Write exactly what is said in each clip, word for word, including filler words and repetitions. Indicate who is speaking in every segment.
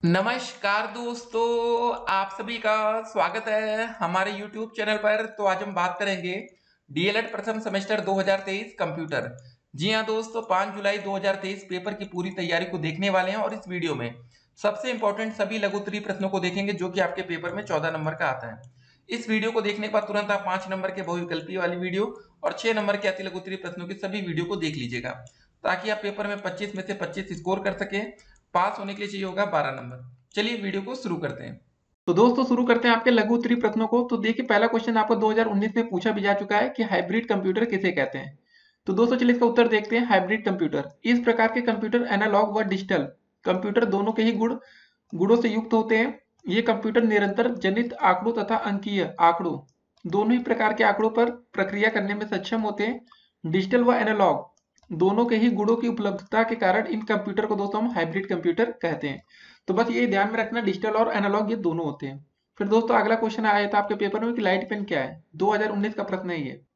Speaker 1: नमस्कार दोस्तों, आप सभी का स्वागत है हमारे यूट्यूब चैनल पर। तो आज हम बात करेंगे डीएलएड प्रथम सेमेस्टर दो हज़ार तेईस कंप्यूटर। जी हाँ दोस्तों, पाँच जुलाई दो हज़ार तेईस पेपर की पूरी तैयारी को देखने वाले हैं और इस वीडियो में सबसे इंपॉर्टेंट सभी लघु उत्तरीय प्रश्नों को देखेंगे जो कि आपके पेपर में चौदह नंबर का आता है। इस वीडियो को देखने के बाद तुरंत आप पांच नंबर के बहुविकल्पीय वाली वीडियो और छह नंबर के अति लघु उत्तरीय प्रश्नों की सभी वीडियो को देख लीजिएगा ताकि आप पेपर में पच्चीस में से पच्चीस स्कोर कर सके। पास होने के लिए चाहिए होगा बारह नंबर। चलिए वीडियो को शुरू करते हैं। तो दोस्तों शुरू करते हैं आपके लघु उत्तरीय प्रश्नों को। तो देखिए, पहला क्वेश्चन आपको दो हज़ार उन्नीस में पूछा भी जा चुका है कि हाइब्रिड कंप्यूटर किसे कहते हैं। तो दोस्तों चलिए इसका उत्तर देखते हैं। हाइब्रिड कंप्यूटर, इस प्रकार के कंप्यूटर एनालॉग व डिजिटल कंप्यूटर दोनों के ही गुण गुणों से युक्त होते हैं। ये कंप्यूटर निरंतर जनित आंकड़ों तथा अंकीय आंकड़ों दोनों ही प्रकार के आंकड़ों पर प्रक्रिया करने में सक्षम होते हैं। डिजिटल व एनालॉग दोनों के ही गुणों की उपलब्धता के कारण इन कंप्यूटर को दोस्तों हम हाइब्रिड कंप्यूटर कहते हैं। तो बस ये ध्यान में रखना, डिजिटल और एनालॉग ये दोनों होते हैं। फिर दोस्तों अगला क्वेश्चन आया था आपके पेपर में कि लाइट पेन क्या है। दो हज़ार उन्नीस का प्रश्न है ये।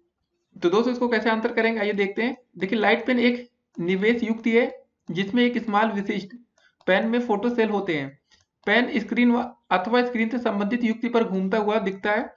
Speaker 1: तो दोस्तों इसको कैसे आंसर करेंगे आइए देखते हैं। देखिए, लाइट पेन एक निवेश युक्ति है जिसमें एक स्मॉल विशिष्ट पेन में फोटो सेल होते हैं। पेन स्क्रीन अथवा स्क्रीन से संबंधित युक्ति पर घूमता हुआ दिखता है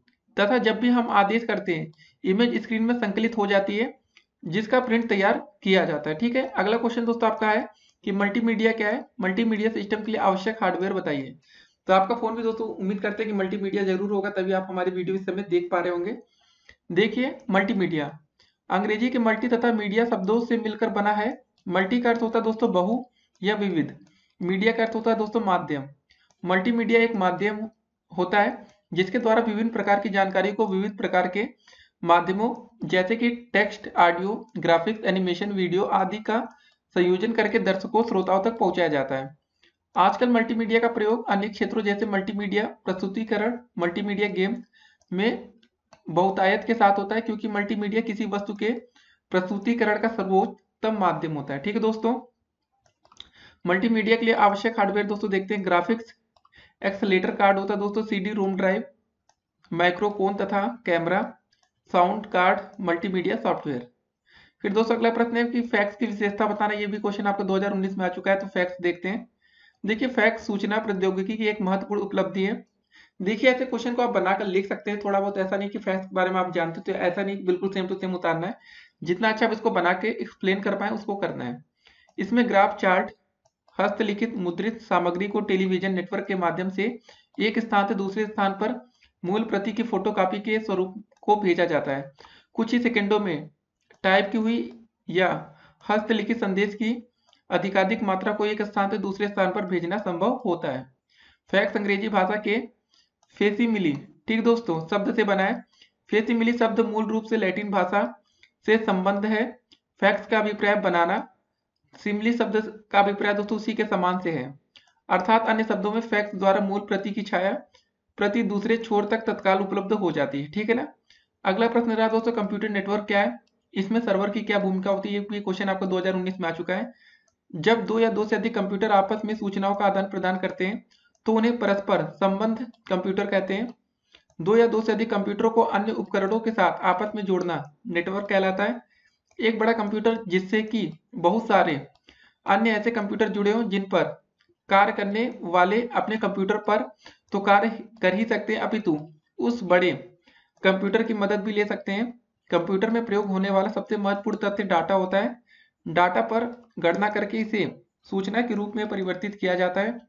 Speaker 1: तथा जब भी हम आदेश करते हैं इमेज स्क्रीन में संकलित हो जाती है जिसका प्रिंट तैयार किया जाता है। ठीक है, अगला क्वेश्चन दोस्तों आपका है कि मल्टीमीडिया क्या है। मल्टीमीडिया सिस्टम के लिए आवश्यक हार्डवेयर बताइए। तो आपका फोन भी दोस्तों उम्मीद करते हैं कि मल्टीमीडिया जरूर होगा, तभी आप हमारी वीडियो इस समय देख पा रहे होंगे। देखिए, मल्टीमीडिया अंग्रेजी के मल्टी तथा मीडिया शब्दों से मिलकर बना है। मल्टी का अर्थ होता है दोस्तों बहु या विविध। मीडिया का अर्थ होता है दोस्तों माध्यम। मल्टीमीडिया एक माध्यम होता है जिसके द्वारा विभिन्न प्रकार की जानकारी को विविध प्रकार के माध्यमों जैसे कि text, audio, graphics, animation, video आदि का संयोजन करके दर्शकों श्रोताओं तक पहुंचाया जाता है। आजकल मल्टीमीडिया का प्रयोग अन्य क्षेत्रों जैसे मल्टीमीडिया प्रस्तुतिकरण, मल्टीमीडिया गेम्स में बहुतायत के साथ होता है क्योंकि मल्टीमीडिया किसी वस्तु के प्रस्तुतिकरण का सर्वोत्तम माध्यम होता है। ठीक है दोस्तों, मल्टीमीडिया के लिए आवश्यक हार्डवेयर दोस्तों देखते हैं। ग्राफिक्स एक्सेलेटर कार्ड होता है दोस्तों, सीडी रोम ड्राइव, माइक्रोफोन तथा camera, sound card, multimedia software. फिर दोस्तों अगला प्रश्न है कि फैक्स की विशेषता बताना। ये भी क्वेश्चन आपका दो हज़ार उन्नीस में आ चुका है। तो फैक्स देखते हैं। देखिए, फैक्स सूचना प्रौद्योगिकी की एक महत्वपूर्ण उपलब्धि है। देखिए, ऐसे क्वेश्चन को आप बनाकर लिख सकते हैं थोड़ा बहुत, ऐसा नहीं कि फैक्स के बारे में आप जानते तो ऐसा नहीं बिल्कुल सेम टू सेम उतारना है। जितना अच्छा आप इसको बना के एक्सप्लेन कर पाए उसको करना है। इसमें ग्राफ, चार्ट, हस्तलिखित मुद्रित सामग्री को टेलीविजन नेटवर्क के माध्यम से एक स्थान से दूसरे स्थान पर मूल प्रति की फोटोकॉपी के स्वरूप को भेजा जाता है। कुछ ही सेकंडों में टाइप की हुई या हस्तलिखित संदेश की अधिकाधिक मात्रा को एक स्थान से दूसरे स्थान पर भेजना संभव होता है। फैक्स अंग्रेजी भाषा के फेसिमिली, ठीक दोस्तों, शब्द से बना है। फेसिमिली शब्द मूल रूप से लैटिन भाषा से संबंध है। फैक्स का अभिप्राय बनाना, सिमिली शब्द का अभिप्राय दोस्तों उसी के समान से है। अर्थात अन्य शब्दों में फैक्स द्वारा मूल प्रति की छाया प्रति दूसरे छोर तक तत्काल उपलब्ध हो जाती है। ठीक है ना। अगला प्रश्न रहा दोस्तों, कंप्यूटर नेटवर्क क्या है, इसमें सर्वर की क्या भूमिका होती है। ये क्वेश्चन आपको दो हज़ार उन्नीस में आ चुका है। जब दो या दो से अधिक कंप्यूटर आपस में सूचनाओं का आदान प्रदान करते हैं तो उन्हें परस्पर संबंध कंप्यूटर कहते हैं। दो या दो से अधिक कंप्यूटरों को अन्य उपकरणों के साथ आपस में जोड़ना नेटवर्क कहलाता है। एक बड़ा कंप्यूटर जिससे कि बहुत सारे अन्य ऐसे कंप्यूटर जुड़े हों जिन पर कार्य करने वाले अपने कंप्यूटर पर तो कार्य कर ही सकते हैं, अपितु उस बड़े कंप्यूटर की मदद भी ले सकते हैं। कंप्यूटर में प्रयोग होने वाला सबसे महत्वपूर्ण तथ्य डाटा होता है। डाटा पर गणना करके इसे सूचना के रूप में परिवर्तित किया जाता है।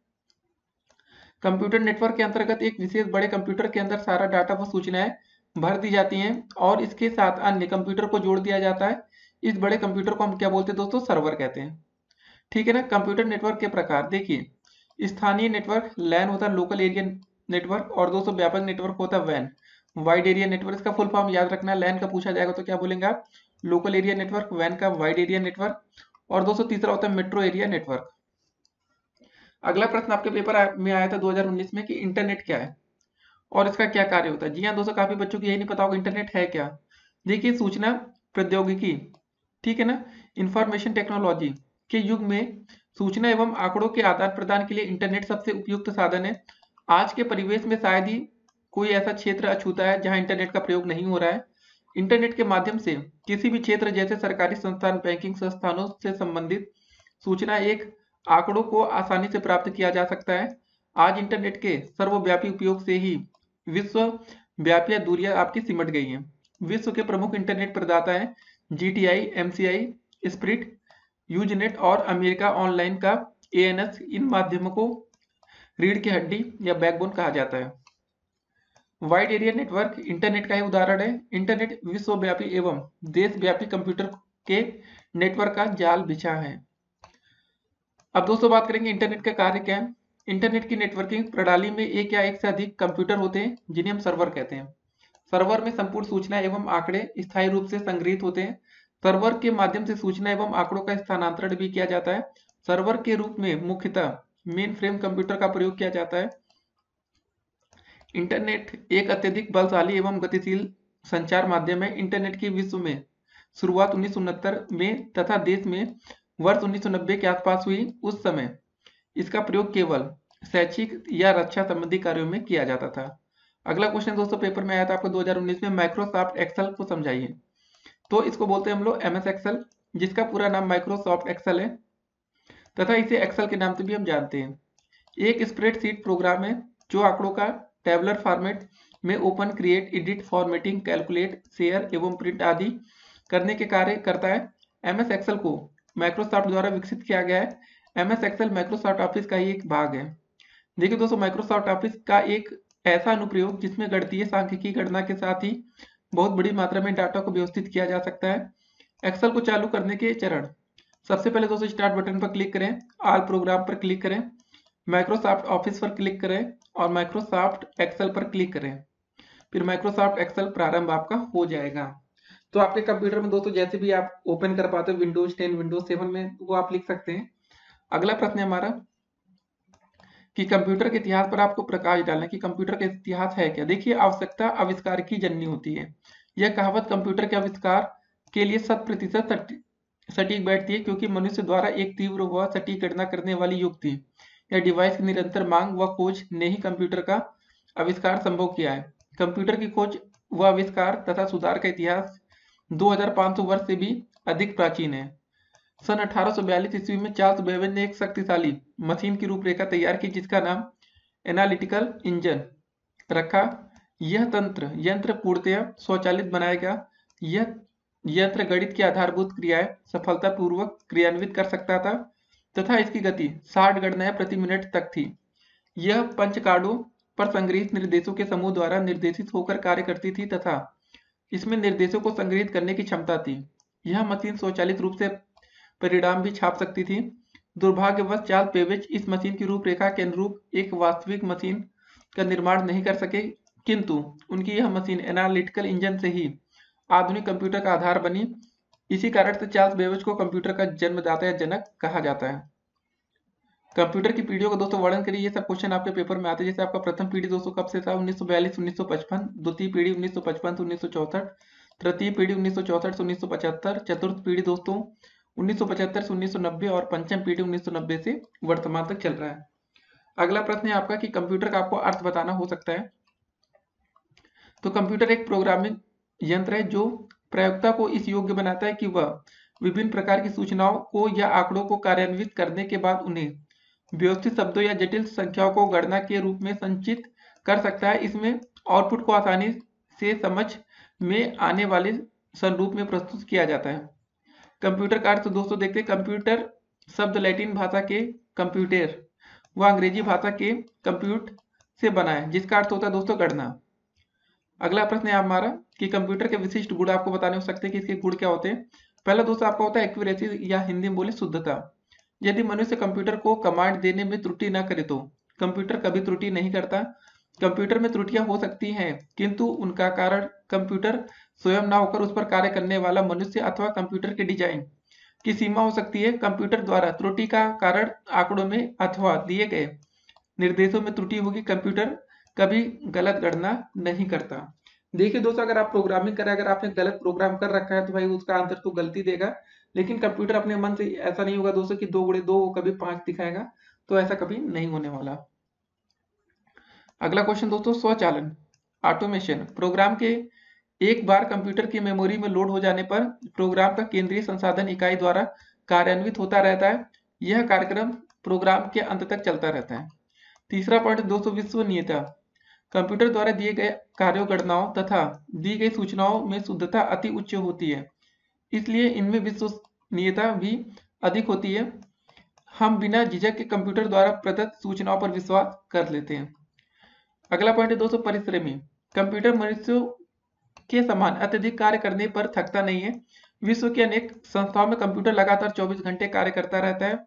Speaker 1: कंप्यूटर नेटवर्क के अंतर्गत एक विशेष बड़े कंप्यूटर के अंदर सारा डाटा व सूचनाएं भर दी जाती हैं और इसके साथ अन्य कंप्यूटर को जोड़ दिया जाता है। इस बड़े कंप्यूटर को हम क्या बोलते हैं दोस्तों, सर्वर कहते हैं। ठीक है ना। कंप्यूटर नेटवर्क के प्रकार देखिए, स्थानीय नेटवर्क लैन होता है, लोकल एरिया नेटवर्क, और दोस्तों व्यापक नेटवर्क होता है वैन, वाइड एरिया नेटवर्क। इसका फुल फॉर्म याद रखना है। लैन का पूछा जाएगा तो क्या बोलेंगे आप, लोकल एरिया नेटवर्क, वैन का वाइड एरिया नेटवर्क, और दोस्तों तीसरा होता है मेट्रो एरिया नेटवर्क। अगला प्रश्न आपके पेपर में आया था दो हज़ार उन्नीस में कि इंटरनेट क्या है और इसका क्या कार्य होता है। जी हाँ दोस्तों, काफी बच्चों को यही नहीं पता होगा इंटरनेट है क्या। देखिए, सूचना प्रौद्योगिकी, ठीक है ना, इंफॉर्मेशन टेक्नोलॉजी के युग में सूचना एवं आंकड़ों के आदान प्रदान के लिए इंटरनेट सबसे उपयुक्त साधन है। आज के परिवेश में शायद ही कोई ऐसा क्षेत्र अछूता है जहां इंटरनेट का प्रयोग नहीं हो रहा है। इंटरनेट के माध्यम से किसी भी क्षेत्र जैसे सरकारी संस्थान, बैंकिंग संस्थानों से संबंधित सूचना एक आंकड़ों को आसानी से प्राप्त किया जा सकता है। आज इंटरनेट के सर्वव्यापी उपयोग से ही विश्व व्यापी दूरियां आपकी सिमट गई हैं। विश्व के प्रमुख इंटरनेट प्रदाता हैं G T I, M C I, Sprint, Usenet और अमेरिका ऑनलाइन का ए एन एस। इन माध्यमों को रीढ़ की हड्डी या बैकबोन कहा जाता है। वाइड एरिया नेटवर्क इंटरनेट का ही उदाहरण है। इंटरनेट विश्वव्यापी एवं देशव्यापी कंप्यूटर के नेटवर्क का जाल बिछा है। अब दोस्तों बात करेंगे इंटरनेट का कार्य क्या है। इंटरनेट की नेटवर्किंग प्रणाली में एक या एक से अधिक कंप्यूटर होते हैं जिन्हें हम सर्वर कहते हैं। सर्वर में संपूर्ण सूचना एवं आंकड़े स्थायी रूप से संग्रहित होते हैं। सर्वर के माध्यम से सूचना एवं आंकड़ों का स्थानांतरण भी किया जाता है। सर्वर के रूप में मुख्यतः मेन फ्रेम कंप्यूटर का प्रयोग किया जाता है। इंटरनेट एक अत्यधिक बलशाली एवं गतिशील संचार माध्यम है। इंटरनेट की विश्व में शुरुआत उन्नीस सौ उनहत्तर में तथा देश में वर्ष उन्नीस सौ नब्बे के आसपास हुई। उस समय इसका प्रयोग केवल शैक्षिक या रक्षा संबंधी कार्यों में किया जाता था। अगला क्वेश्चन दोस्तों पेपर में आया था आपको दो हज़ार उन्नीस में, माइक्रोसॉफ्ट एक्सेल को समझाइए। तो इसको बोलते हैं हम लोग एम एस एक्सेल, जिसका पूरा नाम माइक्रोसॉफ्ट एक्सेल है तथा इसे एक्सेल के नाम से भी हम जानते हैं। एक स्प्रेडशीट प्रोग्राम है जो आंकड़ों का टेबलर फॉर्मेट में open, create, edit, formatting, calculate, share एवं प्रिंट आदि करने के कार्य करता है। एम एस एक्सेल को माइक्रोसॉफ्ट द्वारा विकसित किया गया है। M S Excel Microsoft Office का ही एक भाग है। देखिए दोस्तों, माइक्रोसॉफ्ट ऑफिस का एक ऐसा अनुप्रयोग जिसमें गणितीय सांख्यिकी गणना के साथ ही बहुत बड़ी मात्रा में डाटा को व्यवस्थित किया जा सकता है। एक्सेल को चालू करने के चरण, सबसे पहले दोस्तों स्टार्ट बटन पर क्लिक करें, ऑल प्रोग्राम पर क्लिक करें, माइक्रोसॉफ्ट ऑफिस पर क्लिक करें और माइक्रोसॉफ्ट एक्सेल पर क्लिक करें। फिर माइक्रोसॉफ्ट एक्सेल प्रारंभ आपका हो जाएगा। तो आपके कंप्यूटर में दोस्तों जैसे भी आप ओपन कर पाते हो विंडोज टेन, विंडोज सेवन में, वो आप लिख सकते हैं। अगला प्रश्न है हमारा कि कंप्यूटर के इतिहास पर आपको प्रकाश डालना कि कंप्यूटर का इतिहास है क्या। देखिए, आवश्यकता आविष्कार की जननी होती है। यह कहावत कंप्यूटर के आविष्कार के लिए शत प्रतिशत सटीक बैठती है, क्योंकि मनुष्य द्वारा एक तीव्र व सटीक गणना करने वाली युक्ति या डिवाइस की निरंतर मांग व खोज ने ही कंप्यूटर का आविष्कार संभव किया है। कंप्यूटर की खोज व आविष्कार तथा सुधार का इतिहास दो हज़ार पाँच सौ वर्ष से भी अधिक प्राचीन है। सन अठारह सौ बयालीस ईस्वी में चार्ल्स बेबेज ने एक शक्तिशाली मशीन की रूपरेखा तैयार की जिसका नाम एनालिटिकल इंजन रखा। यह तंत्र यंत्र पूर्णतया स्वचालित बनाया गया। यह यंत्र गणित की आधारभूत क्रियाएं सफलतापूर्वक क्रियान्वित कर सकता था तथा इसकी गति साठ गणनाएं प्रति मिनट तक थी। यह पंच कार्डों पर संग्रहित निर्देशों के समूह द्वारा निर्देशित होकर कार्य करती थी तथा इसमें निर्देशों को संग्रहित करने की क्षमता थी। यह मशीन स्वचालित रूप से परिणाम भी छाप सकती थी। दुर्भाग्यवश चार्ल्स बेबेज इस मशीन की रूपरेखा के अनुरूप एक वास्तविक मशीन का निर्माण नहीं कर सके, किंतु उनकी यह मशीन एनालिटिकल इंजन से ही आधुनिक कंप्यूटर का आधार बनी। इसी कारण से चार्ल्स बेबेज को कंप्यूटर का जन्मदाता या जनक कहा जाता है। कंप्यूटर की पीढ़ियों का दोस्तों वर्णन करिए। ये सब क्वेश्चन आपके पेपर में आते हैं। जैसे आपका प्रथम पीढ़ी दोस्तों कब से था, उन्नीस सौ बयालीस उन्नीस सौ पचपन, द्वितीय पीढ़ी उन्नीस सौ पचपन से उन्नीस सौ चौसठ, तृतीय पीढ़ी उन्नीस सौ चौसठ से उन्नीस सौ पचहत्तर, चतुर्थ पीढ़ी दोस्तों उन्नीस सौ पचहत्तर से उन्नीस सौ नब्बे और पंचम पीढ़ी उन्नीस सौ नब्बे से वर्तमान तक चल रहा है। अगला प्रश्न है आपका कि कंप्यूटर का आपको अर्थ बताना हो सकता है। तो कंप्यूटर एक प्रोग्रामिंग यंत्र है जो प्रयोक्ता को इस योग्य बनाता है कि वह विभिन्न प्रकार की सूचनाओं को या आंकड़ों को कार्यान्वित करने के बाद उन्हें व्यवस्थित शब्दों या जटिल संख्याओं को गणना के रूप में संचित कर सकता है। इसमें आउटपुट को आसानी से समझ में आने वाले स्वरूप में प्रस्तुत किया जाता है। कंप्यूटर का अर्थ दोस्तों देखते हैं। कंप्यूटर शब्द लैटिन भाषा के कंप्यूटर व अंग्रेजी भाषा के कंप्यूट से बना है, जिसका अर्थ होता है दोस्तों गणना। अगला प्रश्न है हमारा कि कंप्यूटर के विशिष्ट गुण आपको बताने हो सकते हैं कि इसके गुण क्या होते हैं। पहला दोस्तों आपका होता है एक्यूरेसी या हिंदी में बोले शुद्धता। यदि मनुष्य कंप्यूटर को कमांड देने में त्रुटि न करे तो कंप्यूटर कभी त्रुटि नहीं करता। कंप्यूटर में त्रुटियां हो सकती हैं, किंतु उनका कारण कंप्यूटर स्वयं ना होकर उस पर कार्य करने वाला मनुष्य अथवा कंप्यूटर के डिजाइन की सीमा हो सकती है। कंप्यूटर द्वारा त्रुटि का कारण आंकड़ों में अथवा दिए गए निर्देशों में त्रुटि होगी। कंप्यूटर कभी गलत गणना नहीं करता। देखिए दोस्तों, अगर आप प्रोग्रामिंग करें, अगर आपने गलत प्रोग्राम कर रखा है तो भाई उसका आंसर तो गलती देगा, लेकिन कंप्यूटर अपने मन से ऐसा नहीं होगा दोस्तों कि दो गुणे दो कभी पांच दिखाएगा, तो ऐसा कभी नहीं होने वाला। अगला क्वेश्चन दोस्तों, स्वचालन ऑटोमेशन। प्रोग्राम के एक बार कंप्यूटर की मेमोरी में लोड हो जाने पर प्रोग्राम का केंद्रीय संसाधन इकाई द्वारा कार्यान्वित होता रहता है। यह कार्यक्रम प्रोग्राम के अंत तक चलता रहता है। तीसरा पॉइंट दोस्तों विश्वसनीयता। कंप्यूटर द्वारा दिए गए कार्यों, गणनाओं तथा दी गई सूचनाओं में शुद्धता अति उच्च होती है, इसलिए इनमें विश्वसनीयता भी अधिक होती है। हम बिना झिझक के कंप्यूटर द्वारा प्रदत्त सूचनाओं पर विश्वास कर लेते हैं। अगला पॉइंट है दोस्तों परिश्रमी। कंप्यूटर मनुष्यों के समान अत्यधिक कार्य करने पर थकता नहीं है। विश्व के अनेक संस्थाओं में कंप्यूटर लगातार चौबीस घंटे कार्य करता रहता है।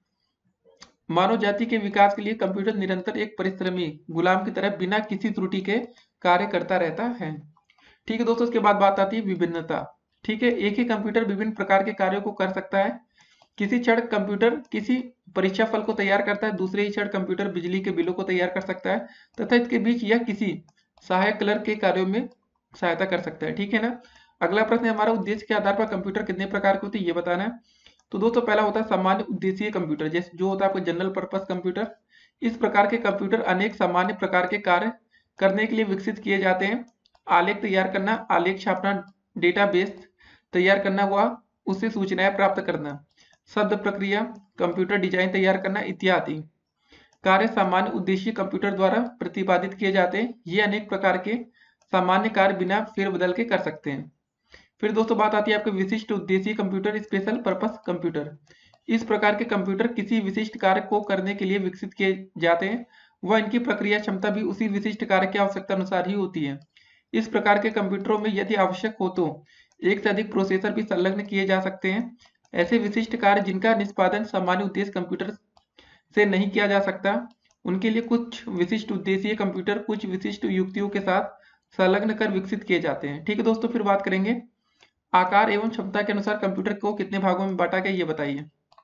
Speaker 1: मानव जाति के विकास के लिए कंप्यूटर निरंतर एक परिश्रमी गुलाम की तरह बिना किसी त्रुटि के कार्य करता रहता है। ठीक है दोस्तों, उसके बाद बात आती है विभिन्नता। ठीक है, एक ही कंप्यूटर विभिन्न प्रकार के कार्यों को कर सकता है। किसी क्षण कंप्यूटर किसी परीक्षा फल को तैयार करता है, दूसरे ही क्षण कंप्यूटर बिजली के बिलों को तैयार कर सकता है तथा इसके बीच यह किसी सहायक क्लर्क के कार्यों में सहायता कर सकता है। ठीक है ना। अगला प्रश्न है हमारा, उद्देश्य के आधार पर कंप्यूटर कितने प्रकार के होते हैं ये बताना है। तो दोस्तों पहला होता है सामान्य उद्देशीय कंप्यूटर, जैसे जो होता है आपका जनरल पर्पस कंप्यूटर। इस प्रकार के कंप्यूटर अनेक सामान्य प्रकार के कार्य करने के लिए विकसित किए जाते हैं। आलेख तैयार करना, आलेख छापना, डेटाबेस तैयार करना व उससे सूचनाएं प्राप्त करना, शब्द प्रक्रिया, कंप्यूटर डिजाइन तैयार करना इत्यादि कार्य सामान्य उद्देशीय कंप्यूटर द्वारा प्रतिपादित किए जाते हैं। ये अनेक प्रकार के सामान्य कार्य बिना फेरबदल के कर सकते हैं। फिर दोस्तों बात आती है आपके विशिष्ट उद्देशीय कंप्यूटर, स्पेशल पर्पस कंप्यूटर। इस प्रकार के कंप्यूटर किसी विशिष्ट कार्य को करने के लिए विकसित किए जाते हैं व इनकी प्रक्रिया क्षमता भी उसी विशिष्ट कार्य की आवश्यकता अनुसार ही होती है। इस प्रकार के कंप्यूटरों में यदि आवश्यक हो तो एक से अधिक प्रोसेसर भी संलग्न किए जा सकते हैं। ऐसे विशिष्ट कार्य जिनका निष्पादन सामान्य उद्देश्य कंप्यूटर से नहीं किया जा सकता, उनके लिए कुछ विशिष्ट उद्देशीय कंप्यूटर कुछ विशिष्ट युक्तियों के साथ संलग्न कर विकसित किए जाते हैं। ठीक है दोस्तों, फिर बात करेंगे आकार एवं क्षमता के अनुसार कंप्यूटर को कितने भागों में बांटा गया ये बताइए।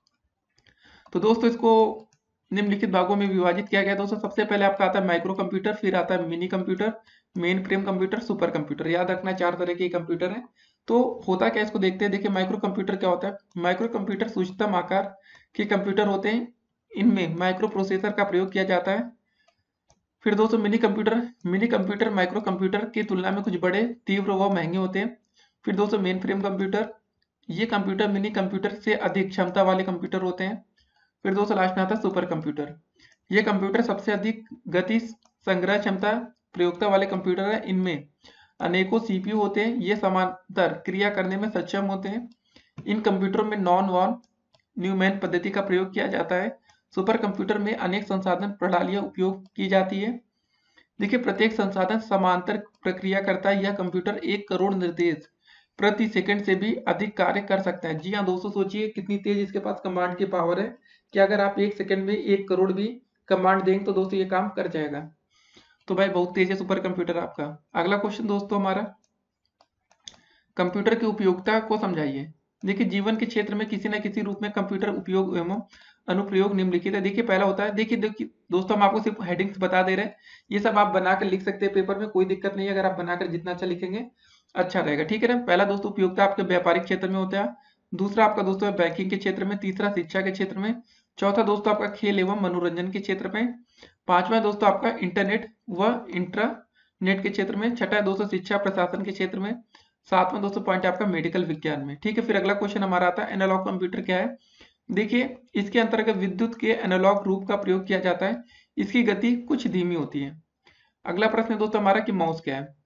Speaker 1: तो दोस्तों इसको निम्नलिखित भागों में विभाजित किया गया। दोस्तों सबसे पहले आपका आता है माइक्रो कंप्यूटर, फिर आता है mini computer, mainframe computer, super computer. याद रखना चार तरह के कंप्यूटर हैं। तो होता क्या इसको देखते हैं। देखिए माइक्रो कंप्यूटर क्या होता है। माइक्रो कंप्यूटर सूक्ष्मतम आकार के कंप्यूटर होते हैं, इनमें माइक्रो प्रोसेसर का प्रयोग किया जाता है। फिर दोस्तों mini computer, mini computer micro computer की तुलना में कुछ बड़े, तीव्र व महंगे होते हैं। फिर दोस्तों मेन फ्रेम कंप्यूटर, ये कंप्यूटर मिनी कंप्यूटर से अधिक क्षमता वाले कंप्यूटर होते हैं। फिर दोस्तों लास्ट में आता है सुपर कंप्यूटर, ये कंप्यूटर सबसे अधिक गति संग्रह क्षमता प्रयोगता वाले कंप्यूटर है। इनमें अनेकों सीपीयू होते हैं, ये समांतर क्रिया करने में सक्षम होते हैं। इन कंप्यूटरों में नॉन वॉन न्यूमैन पद्धति का प्रयोग किया जाता है। सुपर कंप्यूटर में अनेक संसाधन प्रणालियां उपयोग की जाती है। देखिए प्रत्येक संसाधन समांतर प्रक्रिया करता है। यह कंप्यूटर एक करोड़ निर्देश प्रति सेकंड से भी अधिक कार्य कर सकता है। जी हाँ दोस्तों, सोचिए कितनी तेज इसके पास कमांड की पावर है कि अगर आप एक सेकंड में एक करोड़ भी कमांड देंगे तो दोस्तों ये काम कर जाएगा। तो भाई बहुत तेज है सुपर कंप्यूटर आपका। अगला क्वेश्चन दोस्तों हमारा, कंप्यूटर की उपयोगिता को समझाइए। देखिए जीवन के क्षेत्र में किसी न किसी रूप में कंप्यूटर उपयोग एवं अनुप्रयोग निम्नलिखित है। देखिए पहला होता है, देखिए देखिए दोस्तों हम आपको सिर्फ हेडिंग्स बता दे रहे हैं, ये सब आप बनाकर लिख सकते हैं पेपर में, कोई दिक्कत नहीं है। अगर आप बनाकर जितना अच्छा लिखेंगे अच्छा रहेगा। ठीक है ना। पहला दोस्तों उपयोगिता आपके व्यापारिक क्षेत्र में होता है, दूसरा आपका दोस्तों है बैंकिंग के क्षेत्र में, तीसरा शिक्षा के क्षेत्र में, चौथा दोस्तों आपका खेल एवं मनोरंजन के क्षेत्र में, पांचवा दोस्तों आपका इंटरनेट व इंट्रानेट के क्षेत्र में, छठा दोस्तों शिक्षा प्रशासन के क्षेत्र में, सातवां दोस्तों पॉइंट है आपका मेडिकल विज्ञान में। ठीक है। फिर अगला क्वेश्चन हमारा आता है एनालॉग कंप्यूटर क्या है। देखिए इसके अंतर्गत विद्युत के एनालॉग रूप का प्रयोग किया जाता है, इसकी गति कुछ धीमी होती है। अगला प्रश्न है दोस्तों हमारा कि माउस क्या है।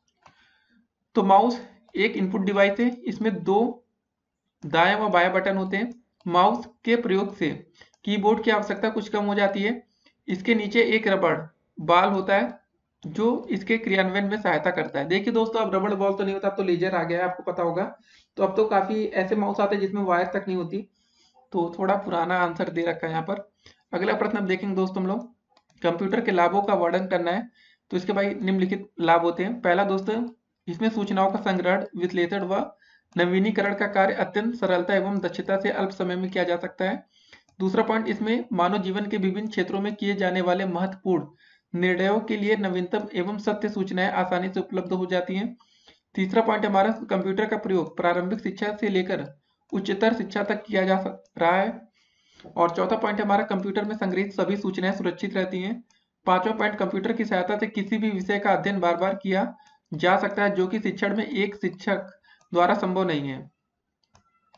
Speaker 1: तो माउस एक इनपुट डिवाइस है, इसमें दो दायां व बायां बटन होते हैं। माउस के प्रयोग से कीबोर्ड की आवश्यकता कुछ कम हो जाती है। इसके नीचे एक रबड़ बाल होता है जो इसके क्रियान्वयन में सहायता करता है। देखिए दोस्तों अब रबड़ बॉल तो नहीं होता, अब तो लेजर आ गया है, आपको पता होगा। तो अब तो काफी ऐसे माउस आते हैं जिसमें वायर तक नहीं होती। तो थोड़ा पुराना आंसर दे रखा है यहाँ पर। अगला प्रश्न अब देखेंगे दोस्तों हम लोग, कंप्यूटर के लाभों का वर्णन करना है। तो इसके भाई निम्नलिखित लाभ होते हैं। पहला दोस्तों इसमें सूचनाओं का संग्रहण, विश्लेषण व नवीनीकरण का कार्य अत्यंत सरलता एवं दक्षता से अल्प समय में किया जा सकता है। दूसरा पॉइंट, इसमें मानव जीवन के विभिन्न क्षेत्रों में किए जाने वाले महत्वपूर्ण निर्णयों के लिए नवीनतम एवं सत्य सूचनाएं आसानी से उपलब्ध हो जाती हैं। तीसरा पॉइंट हमारा, कंप्यूटर का प्रयोग प्रारंभिक शिक्षा से लेकर उच्चतर शिक्षा तक किया जा रहा है। और चौथा पॉइंट हमारा, कंप्यूटर में संग्रहित सभी सूचनाएं सुरक्षित रहती हैं। पांचवा पॉइंट, कंप्यूटर की सहायता से किसी भी विषय का अध्ययन बार बार किया जा सकता है, जो कि शिक्षण में एक शिक्षक द्वारा संभव नहीं है।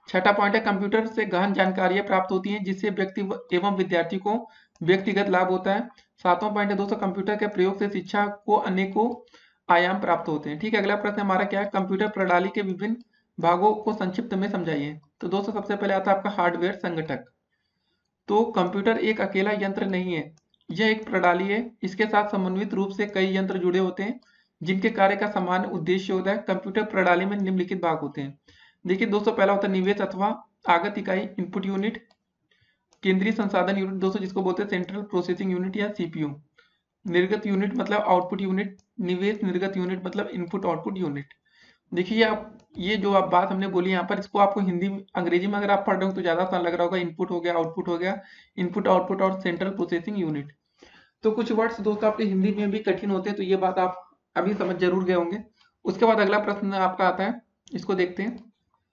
Speaker 1: छठा पॉइंट है कंप्यूटर से गहन जानकारियां प्राप्त होती हैं जिससे व्यक्ति एवं विद्यार्थी को व्यक्तिगत लाभ होता है। सातवां पॉइंट है दोस्तों कंप्यूटर के प्रयोग से शिक्षा को अनेकों आयाम प्राप्त होते हैं। ठीक है, अगला प्रश्न हमारा क्या है, कंप्यूटर प्रणाली के विभिन्न भागों को संक्षिप्त में समझाइए। तो दोस्तों सबसे पहले आता है आपका हार्डवेयर संगठक। तो कंप्यूटर एक अकेला यंत्र नहीं है, यह एक प्रणाली है। इसके साथ समन्वित रूप से कई यंत्र जुड़े होते हैं जिनके कार्य का समान उद्देश्य होता है। कंप्यूटर प्रणाली में निम्नलिखित भाग होते हैं। देखिए दोस्तों, पहला होता है निवेश अथवा आगत इकाई, इनपुट यूनिट। केंद्रीय संसाधन यूनिट दोस्तों जिसको बोलते हैं सेंट्रल प्रोसेसिंग यूनिट या सीपीयू। निर्गत यूनिट मतलब आउटपुट यूनिट। निवेश निर्गत यूनिट मतलब इनपुट आउटपुट यूनिट। देखिए आप ये जो आप बात हमने बोली यहाँ पर, इसको आपको हिंदी में अंग्रेजी में अगर आप पढ़ रहे हो तो ज्यादा आसान लग रहा होगा। इनपुट हो गया, आउटपुट हो गया, इनपुट आउटपुट और सेंट्रल प्रोसेसिंग यूनिट। तो कुछ वर्ड्स दोस्तों आपके हिंदी में भी कठिन होते हैं, तो ये बात आप अभी समझ जरूर गए होंगे। उसके बाद अगला प्रश्न आपका आता है, इसको देखते हैं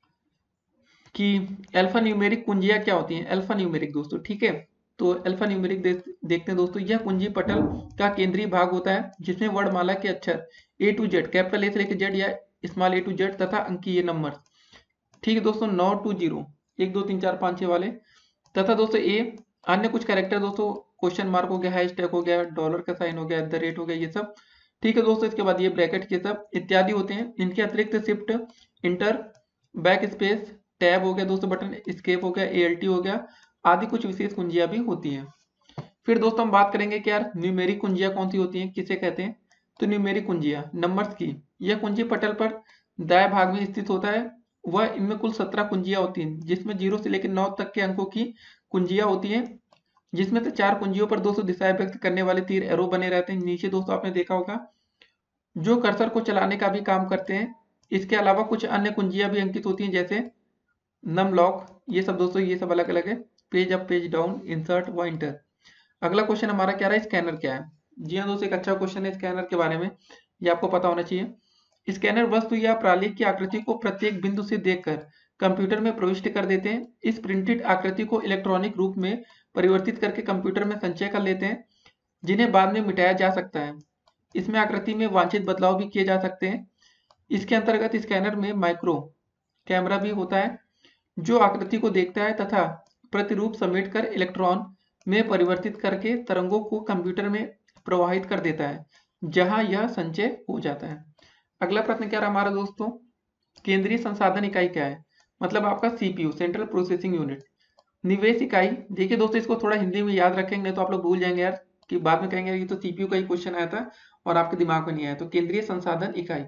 Speaker 1: कि अल्फा न्यूमेरिक कुंजियां क्या होती हैं। अल्फा न्यूमेरिक दोस्तों, ठीक है, तो अल्फा न्यूमेरिक दे, देखते हैं दोस्तों। यह कुंजी पटल का केंद्रीय भाग होता है जिसमें वर्णमाला के अक्षर A to Z, capital A से लेकर जेड या स्मॉल ए टू जेड तथा अंकीय नंबर, ठीक है दोस्तों, नौ टू जीरो, एक दो तीन चार पाँच छः वाले, तथा दोस्तों ए अन्य कुछ कैरेक्टर दोस्तों, क्वेश्चन मार्क हो गया, हैशटैग हो गया, डॉलर का साइन हो गया, एट द रेट हो गया, ये सब, ठीक है दोस्तों। इसके बाद ये ब्रैकेट के सब इत्यादि होते हैं। इनके अतिरिक्त shift, enter, backspace, tab हो गया दोस्तों, बटन एस्केप हो गया, एएलटी हो गया, आदि कुछ विशेष कुंजियां भी होती हैं। फिर दोस्तों हम बात करेंगे कि यार न्यूमेरिक कुंजियां कौन सी होती हैं, किसे कहते हैं। तो न्यूमेरिक कुंजियां नंबर्स की, यह कुंजी पटल पर दाएं भाग में स्थित होता है। वह इनमें कुल सत्रह कुंजियां होती हैं जिसमें जीरो से लेकर नौ तक के अंकों की कुंजियां होती हैं, जिसमें से चार कुंजियों पर दोस्तों दिशाएं व्यक्त करने वाले तीर एरो बने रहते हैं। नीचे दोस्तों आपने देखा होगा जो कर्सर को चलाने का भी काम करते हैं। इसके अलावा कुछ अन्य कुंजियां भी अंकित होती हैं जैसे नम लॉक, ये सब दोस्तों, ये सब अलग अलग है। Page up, page down, insert व इंटर। अगला क्वेश्चन हमारा क्या रहा है, स्कैनर क्या है। जी हाँ दोस्तों, एक अच्छा क्वेश्चन है स्कैनर के बारे में, ये आपको पता होना चाहिए। स्कैनर वस्तु या प्रणाली की आकृति को प्रत्येक बिंदु से देखकर कंप्यूटर में प्रविष्ट कर देते हैं। इस प्रिंटेड आकृति को इलेक्ट्रॉनिक रूप में परिवर्तित करके कंप्यूटर में संचय कर लेते हैं, जिन्हें बाद में मिटाया जा सकता है। इसमें आकृति में वांछित बदलाव भी किए जा सकते हैं। इसके अंतर्गत स्कैनर में माइक्रो कैमरा भी होता है जो आकृति को देखता है तथा प्रतिरूप समेटकर इलेक्ट्रॉन में परिवर्तित करके तरंगों को कंप्यूटर में प्रवाहित कर देता है, जहां यह संचय हो जाता है। अगला प्रश्न क्या रहा हमारा दोस्तों, केंद्रीय संसाधन इकाई क्या है, मतलब आपका सीपीयू, सेंट्रल प्रोसेसिंग यूनिट। निवेश इकाई, देखिए दोस्तों इसको थोड़ा हिंदी में याद रखेंगे नहीं तो आप लोग भूल जाएंगे यार, कि बाद में कहेंगे ये तो सीपीयू का ही क्वेश्चन आया था और आपके दिमाग में नहीं आया। तो केंद्रीय संसाधन इकाई,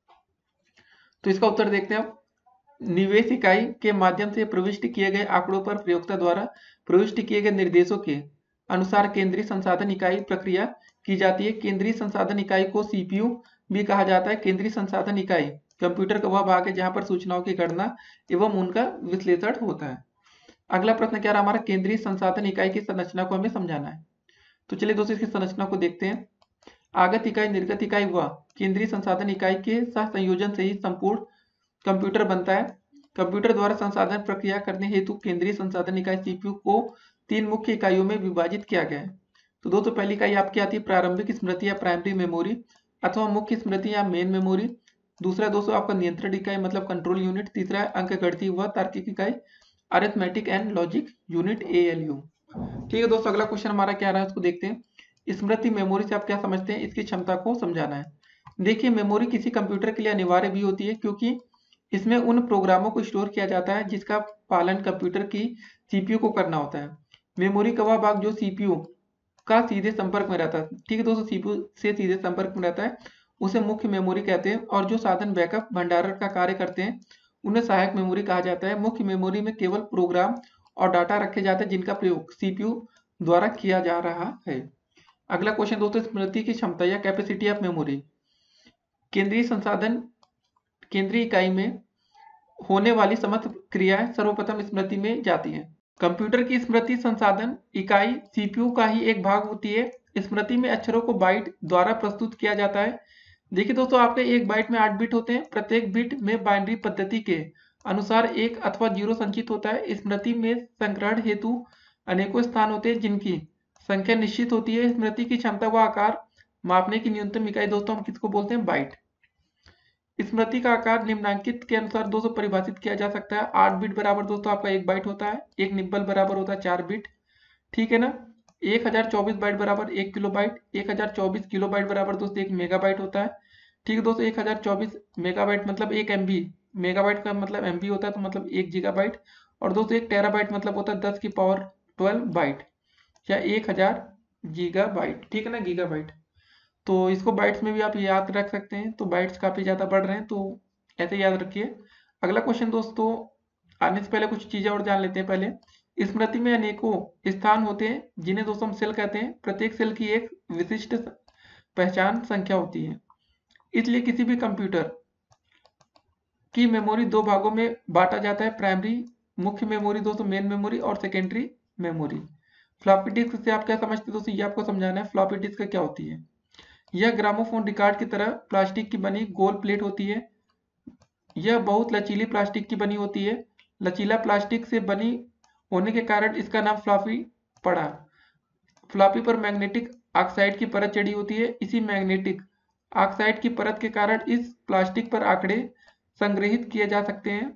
Speaker 1: तो इसका उत्तर देखते हैं आप। निवेश इकाई के माध्यम से प्रविष्ट किए गए आंकड़ों पर प्रयोक्ता द्वारा प्रविष्ट किए गए निर्देशों के अनुसार केंद्रीय संसाधन इकाई प्रक्रिया की जाती है। केंद्रीय संसाधन इकाई को सीपीयू भी कहा जाता है। केंद्रीय संसाधन इकाई कंप्यूटर का वह भाग है जहां पर सूचनाओं की गणना एवं उनका विश्लेषण होता है। अगला प्रश्न क्या रहा हमारा, केंद्रीय संसाधन इकाई की संरचना को हमें समझाना है। तो चलिए दोस्तों इसकी संरचना को देखते हैं। आगत इकाई, निर्गत इकाई व केंद्रीय संसाधन इकाई के सह संयोजन से ही संपूर्ण कंप्यूटर बनता है। कंप्यूटर द्वारा संसाधन प्रक्रिया करने हेतु केंद्रीय संसाधन इकाई सीपीयू को तीन मुख्य इकाइयों में विभाजित किया गया है। तो दोस्तों पहली इकाई आपकी आती है प्रारंभिक स्मृति या प्राइमरी मेमोरी अथवा मुख्य स्मृति या मेन मेमोरी। दूसरा दोस्तों आपका नियंत्रण इकाई मतलब कंट्रोल यूनिट। तीसरा अंकगणितीय व तार्किक इकाई arithmetic and logic unit ALU. ठीक है दोस्तों, अगला क्वेश्चन हमारा क्या रहा है उसको देखते हैं। स्मृति मेमोरी से आप क्या समझते हैं, इसकी क्षमता को समझाना है। देखिए मेमोरी किसी कंप्यूटर के लिए अनिवार्य भी होती है क्योंकि इसमें उन प्रोग्रामों को स्टोर किया जाता है जिसका पालन कंप्यूटर की सीपीयू को करना होता है। मेमोरी का वह भाग जो सीपीयू का सीधे संपर्क में रहता है, ठीक है दोस्तों, सीपीयू से सीधे संपर्क में रहता है, उसे मुख्य मेमोरी कहते हैं। और जो साधन बैकअप भंडारण का कार्य करते हैं उन्हें सहायक मेमोरी कहा जाता है। मुख्य मेमोरी में केवल प्रोग्राम और डाटा रखे जाते हैं जिनका प्रयोग सीपीयू द्वारा किया जा रहा है। अगला क्वेश्चन दोस्तों, स्मृति की क्षमता या कैपेसिटी ऑफ मेमोरी। केंद्रीय संसाधन केंद्रीय इकाई में होने वाली समस्त क्रियाएं सर्वप्रथम स्मृति में जाती हैं। कंप्यूटर की स्मृति संसाधन इकाई सीपीयू का ही एक भाग होती है। स्मृति में अक्षरों को बाइट द्वारा प्रस्तुत किया जाता है। देखिए दोस्तों आपके एक बाइट में आठ बिट होते हैं। प्रत्येक बिट में बाइनरी पद्धति के अनुसार एक अथवा जीरो संचित होता है। स्मृति में संग्रहण हेतु अनेकों स्थान होते हैं जिनकी संख्या निश्चित होती है। स्मृति की क्षमता व आकार मापने की न्यूनतम इकाई दोस्तों हम किसको बोलते हैं, बाइट। स्मृति का आकार निम्नांकित के अनुसार दोस्तों परिभाषित किया जा सकता है। आठ बिट बराबर दोस्तों आपका एक बाइट होता है, एक निब्बल बराबर होता है चार बिट, ठीक है ना। एक हजार चौबीस बाइट बराबर एक किलो बाइट, एक हजार चौबीस किलो बाइट बराबर दोस्तों एक मेगा बाइट होता है, ठीक है दोस्तों। एक हजार चौबीस मेगा बाइट मतलब एक एम बी, मेगाबाइट का मतलब एम बी होता है, तो मतलब एक जीगा बाइट, और दोस्तों एक टेराबाइट मतलब होता है दस की पावर ट्वेल्व बाइट या एक हजार गीगा बाइट, ठीक है ना, गीगा बाइट। तो इसको बाइट्स में भी आप याद रख सकते हैं, तो बाइट्स काफी ज्यादा बढ़ रहे हैं, तो ऐसे याद रखिए। अगला क्वेश्चन दोस्तों, आने से पहले कुछ चीजें और जान लेते हैं। पहले, स्मृति में अनेकों स्थान होते हैं जिन्हें दोस्तों हम सेल कहते हैं। प्रत्येक सेल की एक विशिष्ट पहचान संख्या होती है, इसलिए किसी भी कंप्यूटर की मेमोरी दो भागों में बांटा जाता है, प्राइमरी मुख्य मेमोरी दोस्तों मेन मेमोरी, और सेकेंडरी मेमोरी। फ्लॉपी डिस्क से आप क्या समझते हैं दोस्तों, ये आपको समझाना है। फ्लॉपी डिस्क क्या होती है? यह ग्रामोफोन रिकॉर्ड की तरह प्लास्टिक की बनी गोल प्लेट होती है। यह बहुत लचीली प्लास्टिक की बनी होती है। लचीला प्लास्टिक से बनी होने के कारण इसका नाम फ्लॉपी पड़ा। फ्लॉपी पर मैग्नेटिक ऑक्साइड की परत चढ़ी होती है। इसी मैग्नेटिक ऑक्साइड की परत के कारण इस प्लास्टिक पर आंकड़े संग्रहित किए जा सकते हैं।